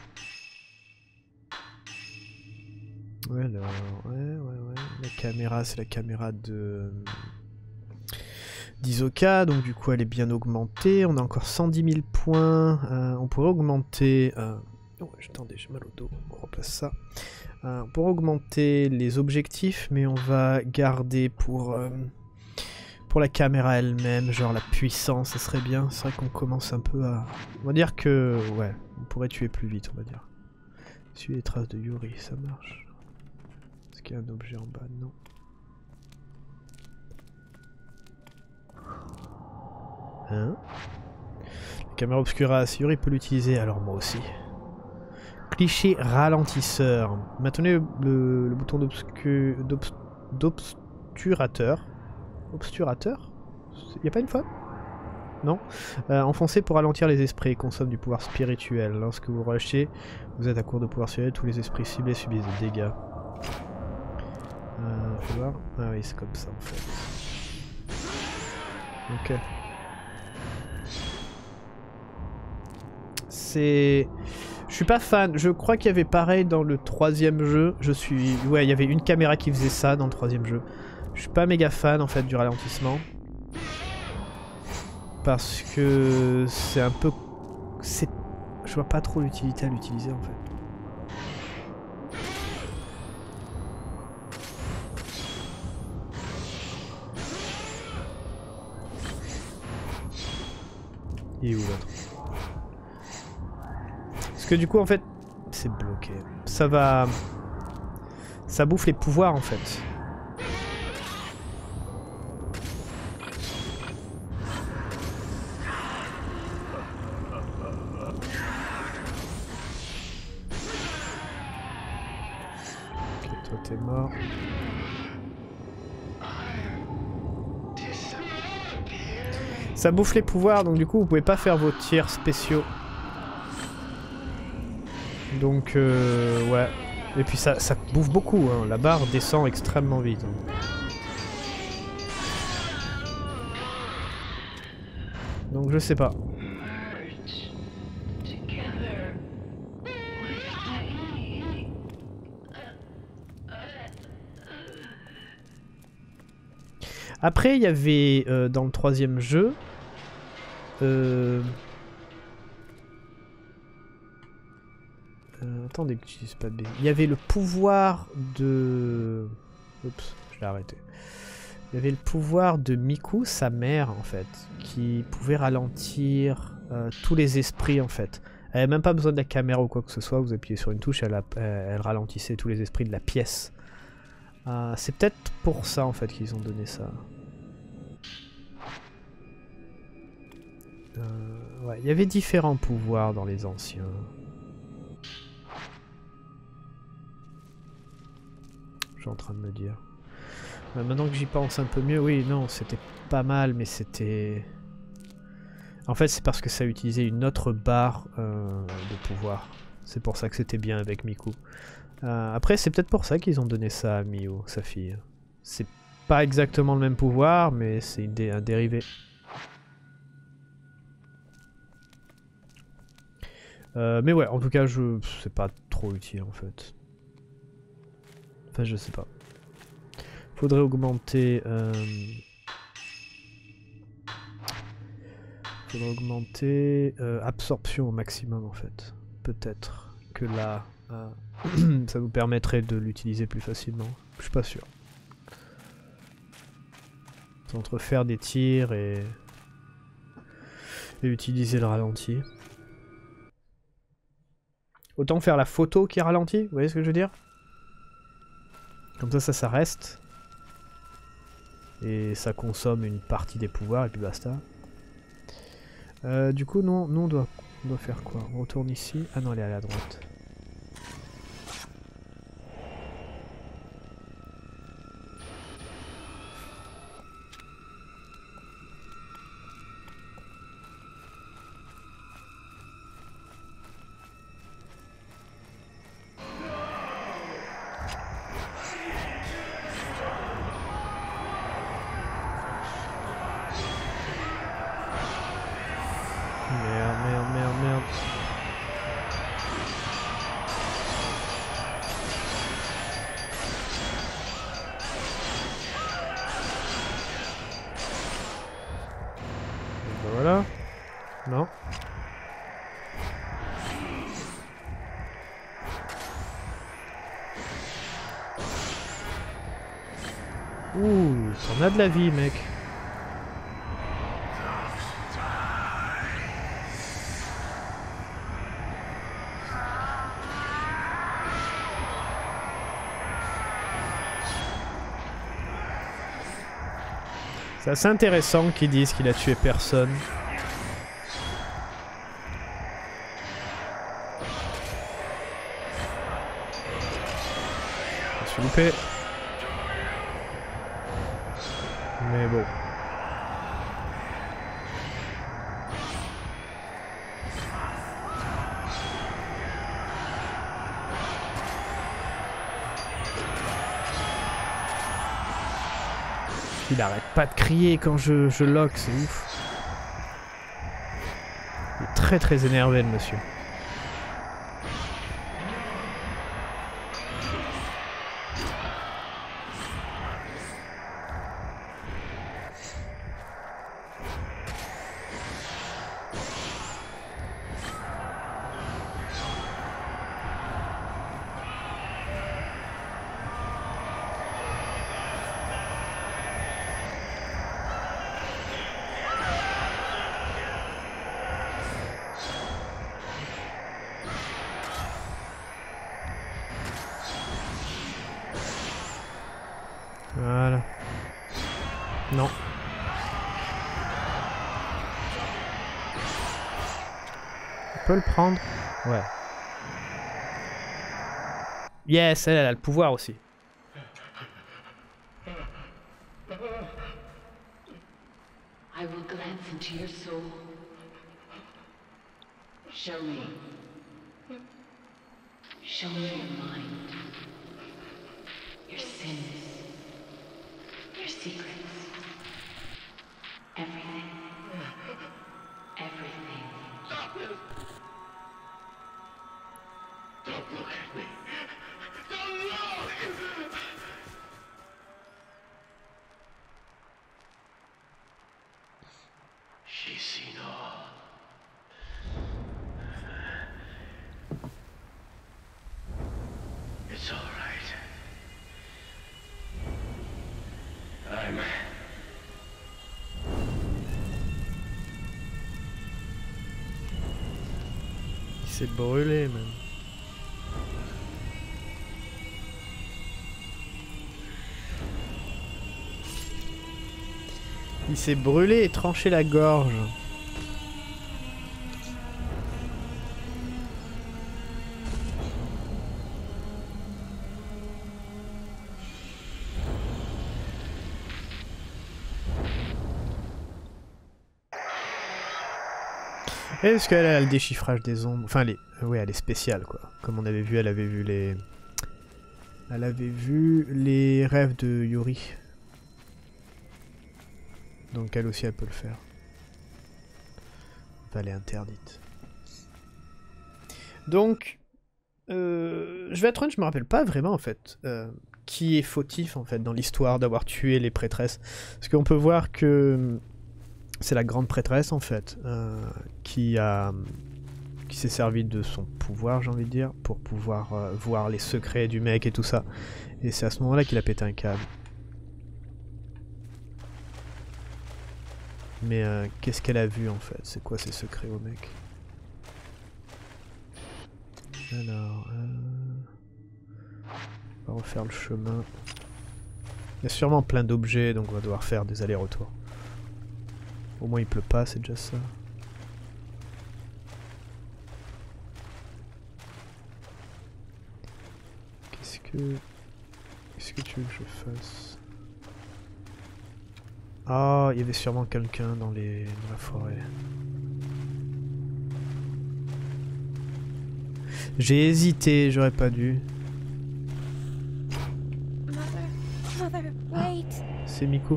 Ouais, alors, ouais, ouais, ouais. La caméra, c'est la caméra de d'Hisoka, donc du coup elle est bien augmentée. On a encore cent dix mille points. Euh, on pourrait augmenter... Euh... Oh, attendez, j'ai mal au dos. On replace ça. Euh, pour augmenter les objectifs, mais on va garder pour euh, pour la caméra elle-même, genre la puissance, ça serait bien. C'est vrai qu'on commence un peu à... On va dire que... Ouais, on pourrait tuer plus vite, on va dire. Suivre les traces de Yuri, ça marche. Est-ce qu'il y a un objet en bas? Non. Hein? La caméra obscura, si Yuri peut l'utiliser, alors moi aussi. Cliché ralentisseur. Maintenez le, le, le bouton d'obturateur. Obturateur? Il n'y a pas une fois? Non. Euh, enfoncez pour ralentir les esprits. Consomme du pouvoir spirituel. Lorsque vous relâchez, vous êtes à court de pouvoir spirituel. Tous les esprits ciblés subissent des dégâts. Euh, faut voir. Ah oui, c'est comme ça en fait. Ok. C'est... Je suis pas fan, je crois qu'il y avait pareil dans le troisième jeu. Je suis... Ouais, il y avait une caméra qui faisait ça dans le troisième jeu. Je suis pas méga fan en fait du ralentissement. Parce que c'est un peu... c'est... Je vois pas trop l'utilité à l'utiliser en fait. Il est où l'autre? Parce que du coup en fait c'est bloqué. Ça va... Ça bouffe les pouvoirs en fait. Ok, toi t'es mort. Ça bouffe les pouvoirs, donc du coup vous pouvez pas faire vos tirs spéciaux. Donc euh, ouais. Et puis ça, ça bouffe beaucoup, hein. La barre descend extrêmement vite. Hein. Donc je sais pas. Après il y avait euh, dans le troisième jeu... Euh... Euh, attendez que j'utilise pas de B. Il y avait le pouvoir de... Oups, je l'ai arrêté. Il y avait le pouvoir de Miku, sa mère en fait, qui pouvait ralentir euh, tous les esprits en fait. Elle n'avait même pas besoin de la caméra ou quoi que ce soit, vous appuyez sur une touche, elle, a, elle ralentissait tous les esprits de la pièce. Euh, C'est peut-être pour ça en fait qu'ils ont donné ça. Euh, ouais, il y avait différents pouvoirs dans les anciens. Je suis en train de me dire. Ouais, maintenant que j'y pense un peu mieux, oui, non, c'était pas mal, mais c'était... En fait, c'est parce que ça utilisait une autre barre euh, de pouvoir. C'est pour ça que c'était bien avec Miku. Euh, après, c'est peut-être pour ça qu'ils ont donné ça à Miyu, sa fille. C'est pas exactement le même pouvoir, mais c'est dé un dérivé. Euh, mais ouais, en tout cas, je c'est pas trop utile en fait. Enfin, je sais pas. Faudrait augmenter... Euh... Faudrait augmenter euh, absorption au maximum en fait. Peut-être que là, euh, ça nous permettrait de l'utiliser plus facilement. Je suis pas sûr. C'est entre faire des tirs et... et utiliser le ralenti. Autant faire la photo qui ralentit, vous voyez ce que je veux dire? Comme ça, ça, ça reste. Et ça consomme une partie des pouvoirs et puis basta. Euh, du coup, non, nous on doit, on doit faire quoi? On retourne ici. Ah non, elle est allée à droite. Merde, merde, merde, merde. Et ben voilà. Non. Ouh, t'en as de la vie, mec. C'est assez intéressant qu'ils disent qu'il a tué personne. Je me suis loupé. Mais bon. Il arrête pas de crier quand je, je lock, c'est ouf. Il est très très énervé le monsieur. Voilà. Non. On peut le prendre? Ouais. Yes, elle, elle a le pouvoir aussi. I will glance into your soul. Show me. Show me your mind. Your sins. Your secrets. Everything. Everything. Stop it! Don't look at me. Don't look! She's seen all. It's all right. I'm... Il s'est brûlé même. Il s'est brûlé et tranché la gorge. Est-ce qu'elle a le déchiffrage des ombres? Enfin, les... oui, elle est spéciale, quoi. Comme on avait vu, elle avait vu les... Elle avait vu les rêves de Yuri. Donc elle aussi, elle peut le faire. Elle est interdite. Donc, euh, je vais être honnête, je me rappelle pas vraiment, en fait, euh, qui est fautif, en fait, dans l'histoire d'avoir tué les prêtresses. Parce qu'on peut voir que... C'est la grande prêtresse en fait, euh, qui a, qui s'est servi de son pouvoir, j'ai envie de dire, pour pouvoir euh, voir les secrets du mec et tout ça. Et c'est à ce moment-là qu'il a pété un câble. Mais euh, qu'est-ce qu'elle a vu en fait? C'est quoi ses secrets au mec? Alors, euh... on va refaire le chemin. Il y a sûrement plein d'objets, donc on va devoir faire des allers-retours. Au moins il pleut pas, c'est déjà ça. Qu'est-ce que... Qu'est-ce que tu veux que je fasse? Ah, il y avait sûrement quelqu'un dans les... dans la forêt. J'ai hésité, j'aurais pas dû. Mother, mother, wait. C'est Miku.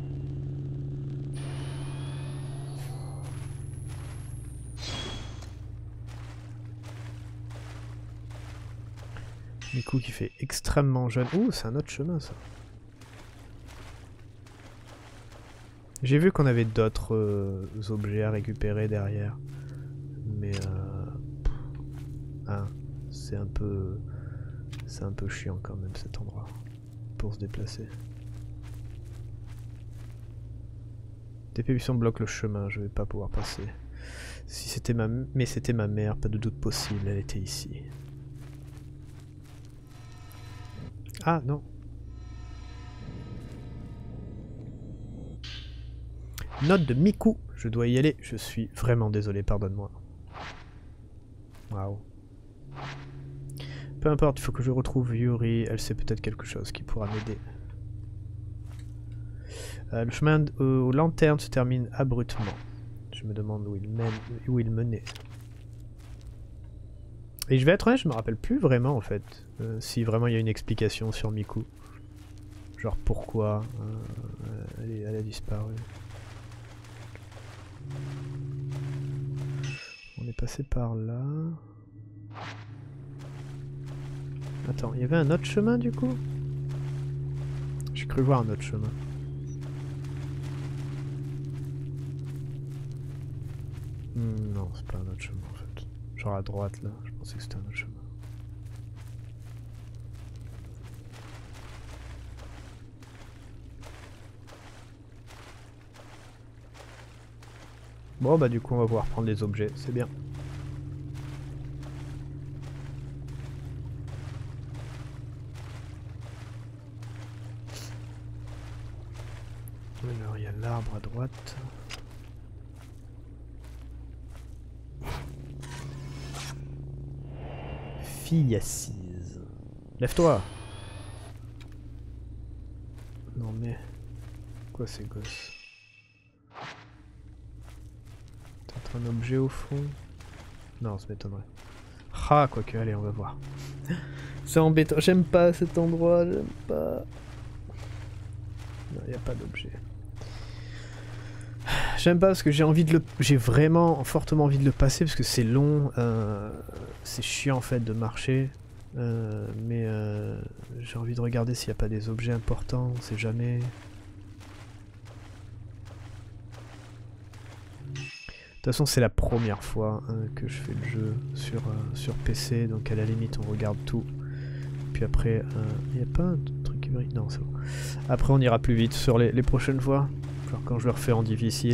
Miku qui fait extrêmement jeune. Ouh, c'est un autre chemin ça. J'ai vu qu'on avait d'autres euh, objets à récupérer derrière. Mais euh... ah, c'est un peu... C'est un peu chiant quand même cet endroit. Pour se déplacer. T P huit cents bloque le chemin, je vais pas pouvoir passer. Si c'était ma... Mais c'était ma mère, pas de doute possible, elle était ici. Ah non. Note de Miku, je dois y aller, je suis vraiment désolé, pardonne-moi. Waouh. Peu importe, il faut que je retrouve Yuri, elle sait peut-être quelque chose qui pourra m'aider. Euh, le chemin euh, aux lanternes se termine abruptement. Je me demande où il mène, où il menait. Et je vais être honnête, je me rappelle plus vraiment en fait, euh, si vraiment il y a une explication sur Miku. Genre pourquoi euh, elle, est, elle a disparu. On est passé par là. Attends, il y avait un autre chemin du coup? J'ai cru voir un autre chemin. Hmm, non, c'est pas un autre chemin en fait. Genre à droite là, je pensais que c'était un autre chemin. Bon bah du coup on va pouvoir prendre les objets, c'est bien. Alors il y a l'arbre à droite. Fille assise. Lève-toi. Non mais... Quoi ces gosses? Peut-être un objet au fond? Non, ça m'étonnerait. Ah, quoique, allez, on va voir. C'est embêtant, j'aime pas cet endroit, j'aime pas... Non, il n'y a pas d'objet. J'aime pas parce que j'ai envie de le... J'ai vraiment fortement envie de le passer parce que c'est long, euh... c'est chiant en fait de marcher. Euh... Mais euh... j'ai envie de regarder s'il n'y a pas des objets importants, on sait jamais. De toute façon c'est la première fois hein, que je fais le jeu sur, euh, sur P C, donc à la limite on regarde tout. Puis après, il euh, n'y a pas un truc qui brille? Non, c'est bon. Après on ira plus vite sur les, les prochaines fois. Genre quand je le refais en difficile.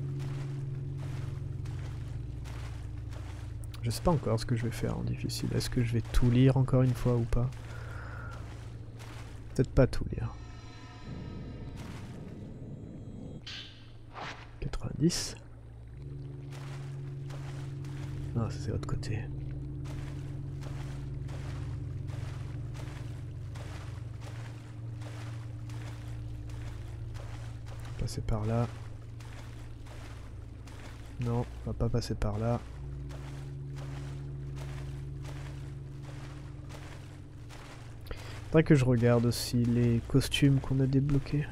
Je sais pas encore ce que je vais faire en difficile. Est-ce que je vais tout lire encore une fois ou pas? Peut-être pas tout lire. quatre-vingt-dix. Non, ça c'est de l'autre côté. Passer par là. Non, on va pas passer par là. Faudrait que je regarde aussi les costumes qu'on a débloqués.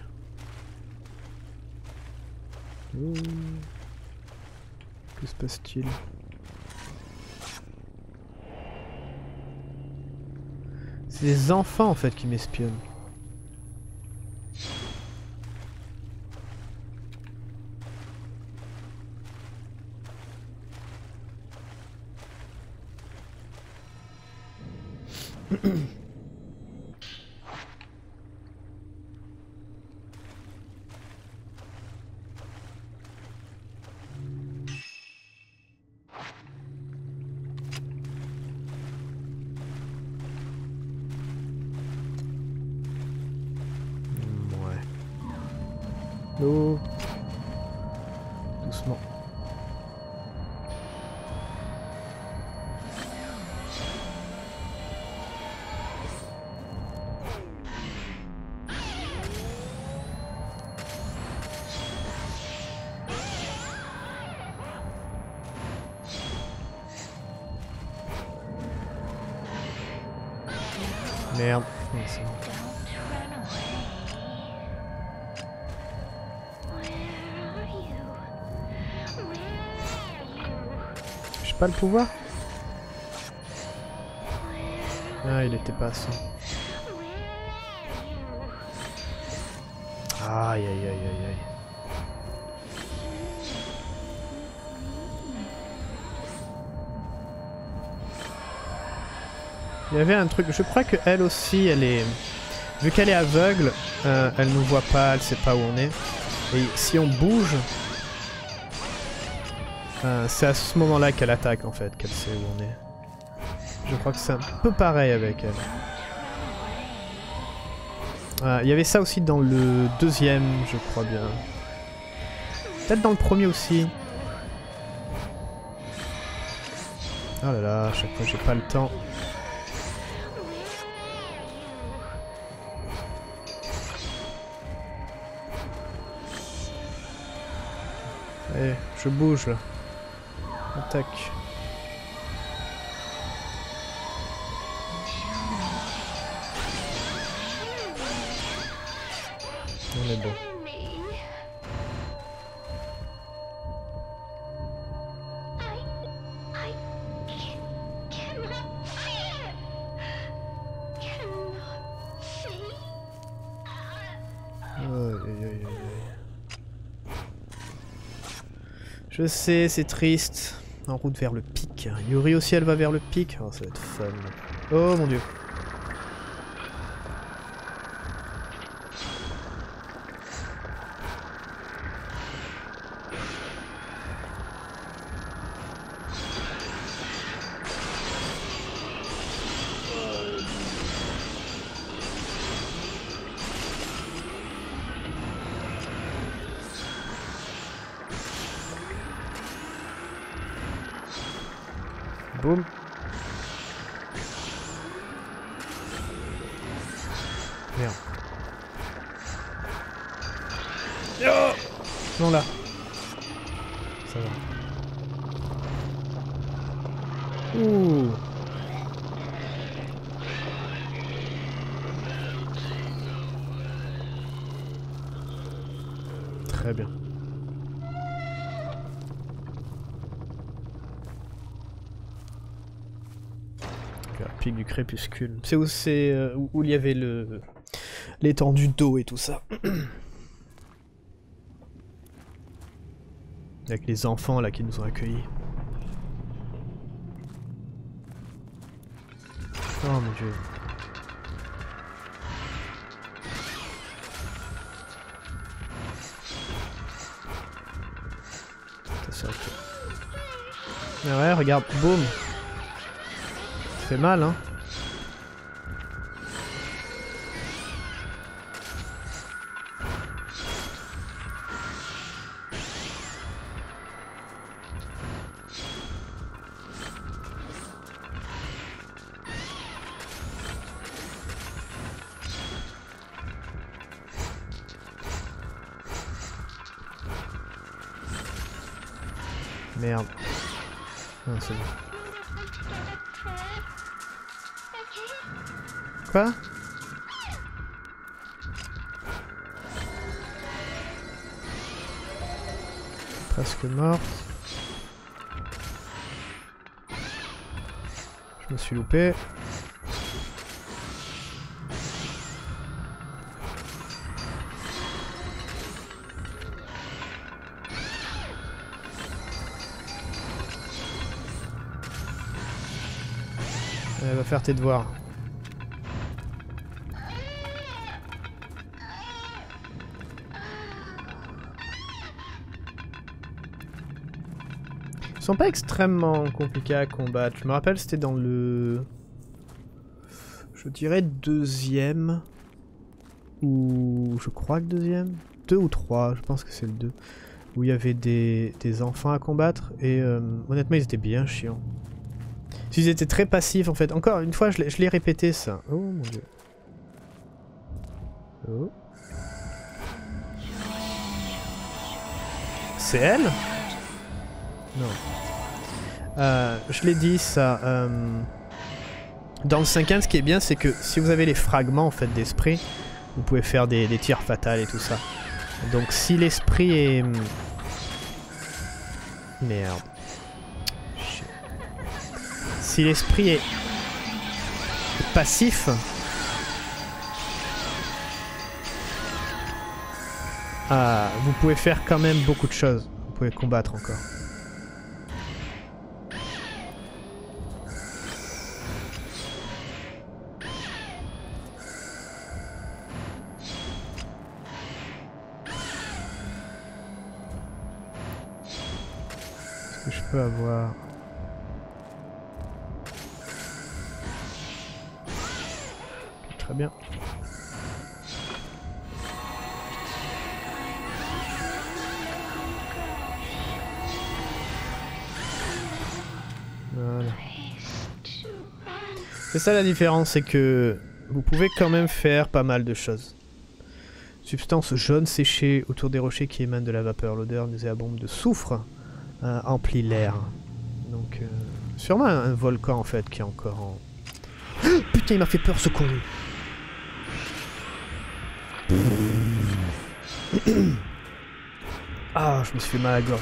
Oh. Que se passe-t-il? C'est des enfants en fait qui m'espionnent. L'eau. Doucement. Merde. Ouais, c'est bon. J'ai pas le pouvoir. Ah, il était pas ça. Aïe aïe aïe aïe aïe. Il y avait un truc, je crois que elle aussi, elle est... Vu qu'elle est aveugle, euh, elle nous voit pas, elle sait pas où on est. Et si on bouge, euh, c'est à ce moment-là qu'elle attaque en fait, qu'elle sait où on est. Je crois que c'est un peu pareil avec elle. Euh, il y avait ça aussi dans le deuxième, je crois bien. Peut-être dans le premier aussi. Oh là là, à chaque fois j'ai pas le temps. Allez, je bouge là. Attaque. On est bon. Je sais, c'est triste. En route vers le pic. Yuri aussi, elle va vers le pic. Oh, ça va être fun. Oh mon dieu. Boum. Merde. Oh non là. Ça va. Ouh. Très bien. Pic du crépuscule. C'est où c'est euh, où, où il y avait le l'étendue d'eau et tout ça. Avec les enfants là qui nous ont accueillis. Oh mon dieu. Ça sort. Mais ouais, regarde, boum. Ça fait mal, hein. Merde. Non, c'est bon. Quoi? Presque mort. Je me suis loupé. Elle va faire tes devoirs. sont pas extrêmement compliqués à combattre. Je me rappelle, c'était dans le... Je dirais deuxième. Ou... Je crois que deuxième. Deux ou trois, je pense que c'est le deux. Où il y avait des, des enfants à combattre. Et euh, honnêtement, ils étaient bien chiants. Ils étaient très passifs en fait. Encore une fois, je l'ai répété ça. Oh mon dieu. Oh. C'est elle? Non. Euh, je l'ai dit ça. Euh, dans le cinquième, ce qui est bien, c'est que si vous avez les fragments en fait d'esprit, vous pouvez faire des, des tirs fatals et tout ça. Donc si l'esprit est... Merde. Si l'esprit est passif, ah, vous pouvez faire quand même beaucoup de choses. Vous pouvez combattre encore. Est-ce que je peux avoir... Très bien. Voilà. C'est ça la différence, c'est que vous pouvez quand même faire pas mal de choses. Substance jaune séchée autour des rochers qui émanent de la vapeur. L'odeur nauséabonde de soufre euh, emplit l'air. Donc, euh, sûrement un, un volcan en fait qui est encore en... Oh, putain, il m'a fait peur ce con. Ah, je me suis fait mal à la gorge.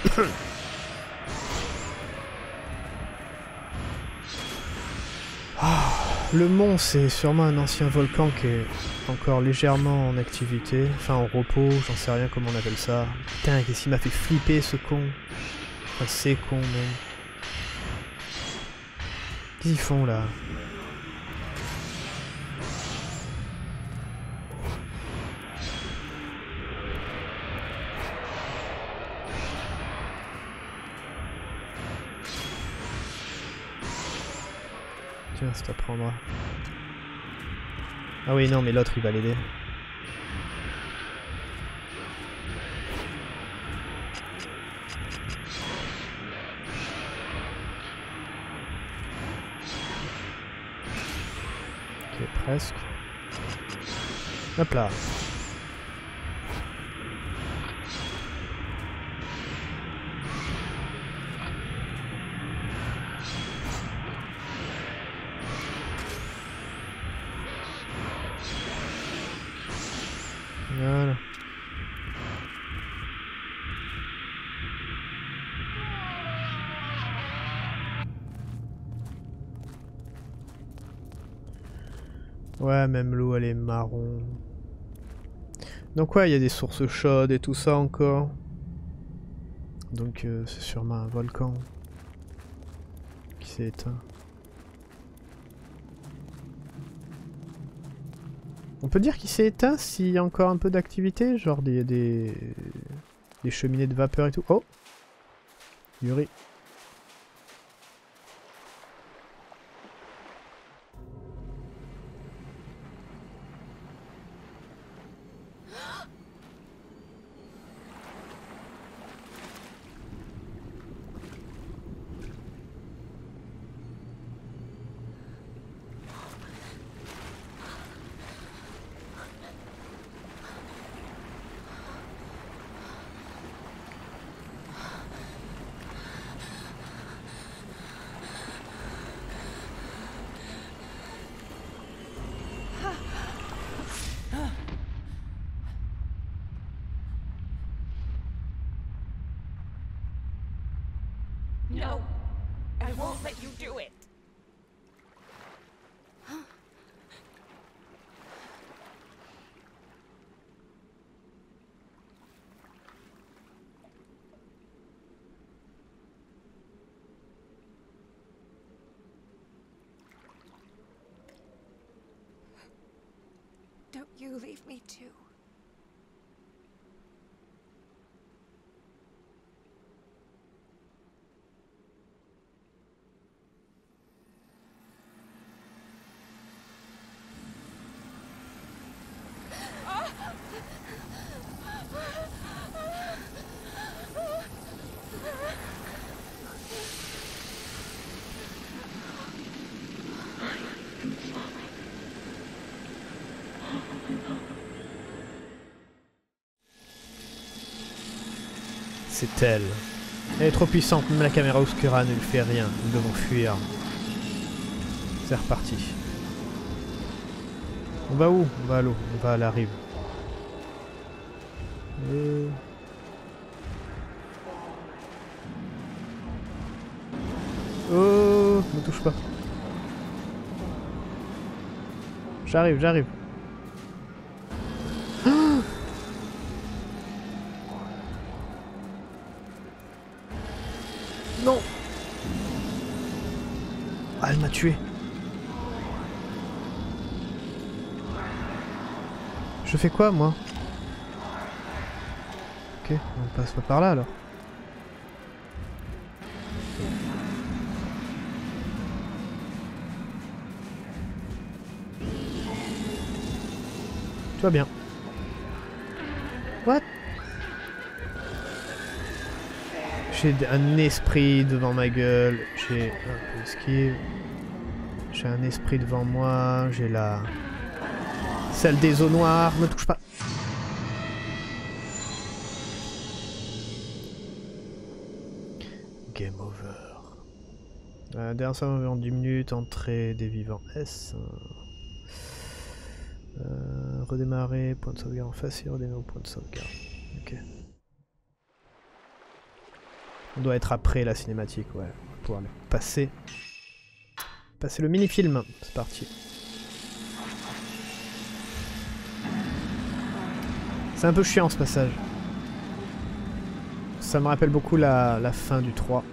Ah, le mont, c'est sûrement un ancien volcan qui est encore légèrement en activité. Enfin, en repos, j'en sais rien comment on appelle ça. Putain, qu'est-ce qu'il m'a fait flipper ce con. Enfin, c'est con, même. Qu'est-ce qu'ils font, là? Ça t'apprendra. Ah oui, non, mais l'autre il va l'aider. Ok, presque. Hop là. Voilà. Ouais, même l'eau elle est marron. Donc ouais, il y a des sources chaudes et tout ça encore. Donc euh, c'est sûrement un volcan qui s'est éteint. On peut dire qu'il s'est éteint s'il y a encore un peu d'activité, genre des, des, des cheminées de vapeur et tout. Oh, Yuri. No, I won't let you do it. Don't you leave me too. c'est elle. Elle est trop puissante, même la caméra obscura ne lui fait rien. Nous devons fuir. C'est reparti. On va où? On va à l'eau, on va à la rive. Euh... Oh, ne touche pas. J'arrive, j'arrive. Ah, non. Ah, elle m'a tué. Je fais quoi, moi? Ok, on passe pas par là, alors. Tout va bien. What? J'ai un esprit devant ma gueule. J'ai un peu esquive. J'ai un esprit devant moi. J'ai la... celle des eaux noires. Me touche pas. Game over. Euh, dernière fois environ dix minutes. Entrée des vivants S. Euh, redémarrer, point de sauvegarde en face et redémarrer au point de sauvegarde. Ok. On doit être après la cinématique, ouais. On va pouvoir le passer. Passer le mini-film. C'est parti. C'est un peu chiant ce passage. Ça me rappelle beaucoup la, la fin du trois.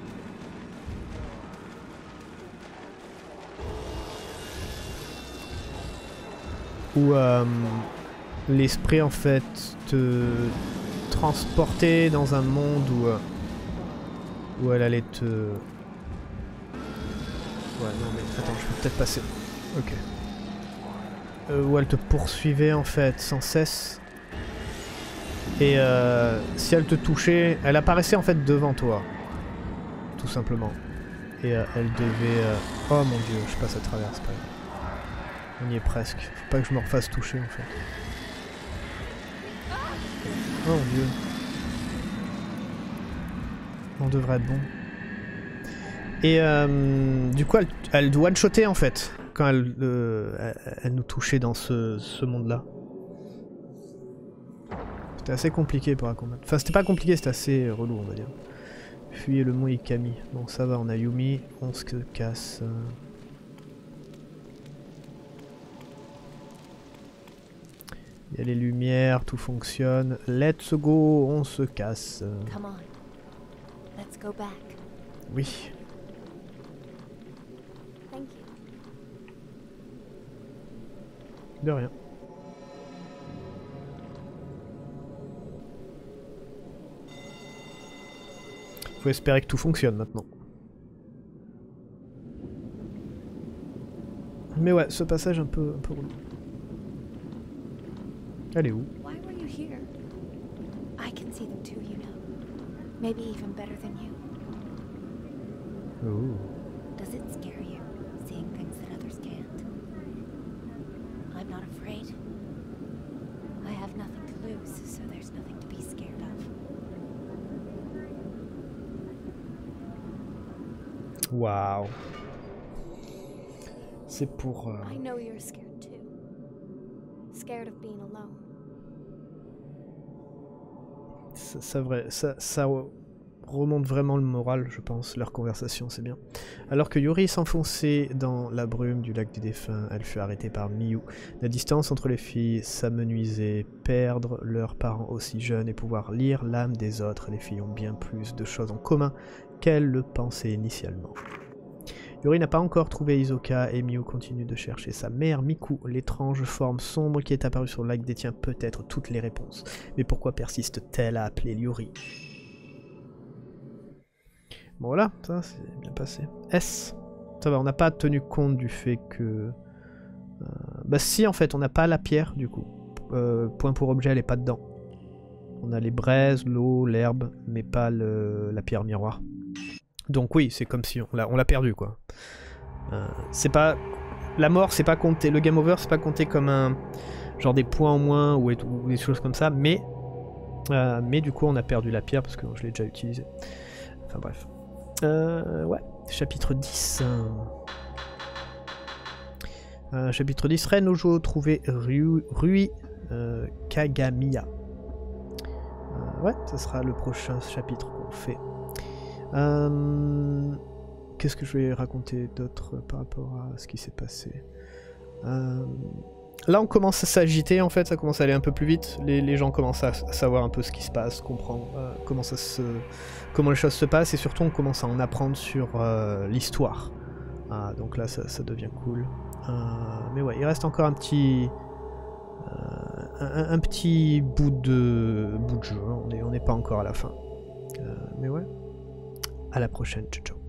Où euh, l'esprit en fait te transportait dans un monde où, euh, où elle allait te... Ouais non mais attends, je peux peut-être passer. Ok. Euh, où elle te poursuivait en fait sans cesse. Et euh, si elle te touchait, elle apparaissait en fait devant toi. Tout simplement. Et euh, elle devait... Euh... Oh mon dieu, je passe à travers, c'est pas grave. On y est presque. Faut pas que je me refasse toucher en fait. Oh mon dieu. On devrait être bon. Et euh, du coup, elle, elle one-shotait en fait. Quand elle, euh, elle, elle nous touchait dans ce, ce monde-là. C'était assez compliqué pour la combattre. Enfin, c'était pas compliqué, c'était assez relou, on va dire. Fuyez le mont Ikami. Bon, ça va, on a Yumi. On se casse. Il y a les lumières, tout fonctionne. Let's go, on se casse. Come on. Let's go back. Oui. Thank you. De rien. Faut espérer que tout fonctionne maintenant. Mais ouais, ce passage un peu, un peu relou. Elle est où? Why were you here? I can see them too, you know. Maybe even better than you. Oh. Does it scare you, seeing things that others can't? I'm not afraid. I have nothing to lose, so there's nothing to be scared of. Waouh. C'est pour... Euh... I know you're scared too. Scared of being alone. Ça, ça, vrai, ça, ça remonte vraiment le moral, je pense. Leur conversation, c'est bien. Alors que Yuri s'enfonçait dans la brume du lac des défunts, elle fut arrêtée par Miyu. La distance entre les filles s'amenuisait. Perdre leurs parents aussi jeunes et pouvoir lire l'âme des autres. Les filles ont bien plus de choses en commun qu'elles le pensaient initialement. Yuri n'a pas encore trouvé Hisoka et Miyu continue de chercher sa mère Miku. L'étrange forme sombre qui est apparue sur le lac détient peut-être toutes les réponses. Mais pourquoi persiste-t-elle à appeler Yuri? Bon voilà, ça c'est bien passé. S. Ça va, on n'a pas tenu compte du fait que... Euh, bah si en fait, on n'a pas la pierre du coup. Euh, point pour objet, elle est pas dedans. On a les braises, l'eau, l'herbe, mais pas le, la pierre miroir. Donc oui, c'est comme si on l'a on l'a perdu quoi. Euh, c'est pas... La mort, c'est pas compté... Le game over, c'est pas compté comme un... Genre des points en moins ou, ou des choses comme ça, mais... Euh, mais du coup on a perdu la pierre parce que je l'ai déjà utilisée. Enfin bref. Euh, ouais, chapitre dix. Euh, chapitre dix, Ren Ojo trouver Rui, Rui euh, Kagamiya. Euh, ouais, ça sera le prochain chapitre qu'on fait. Euh, Qu'est-ce que je vais raconter d'autre par rapport à ce qui s'est passé? euh, Là on commence à s'agiter en fait, ça commence à aller un peu plus vite. Les, les gens commencent à, à savoir un peu ce qui se passe, comprendre euh, comment, ça se, comment les choses se passent, et surtout on commence à en apprendre sur euh, l'histoire. Ah, donc là ça, ça devient cool. Euh, mais ouais, il reste encore un petit... Euh, un, un petit bout de, bout de jeu, on n'est on n'est pas encore à la fin. Euh, mais ouais, à la prochaine, ciao ciao.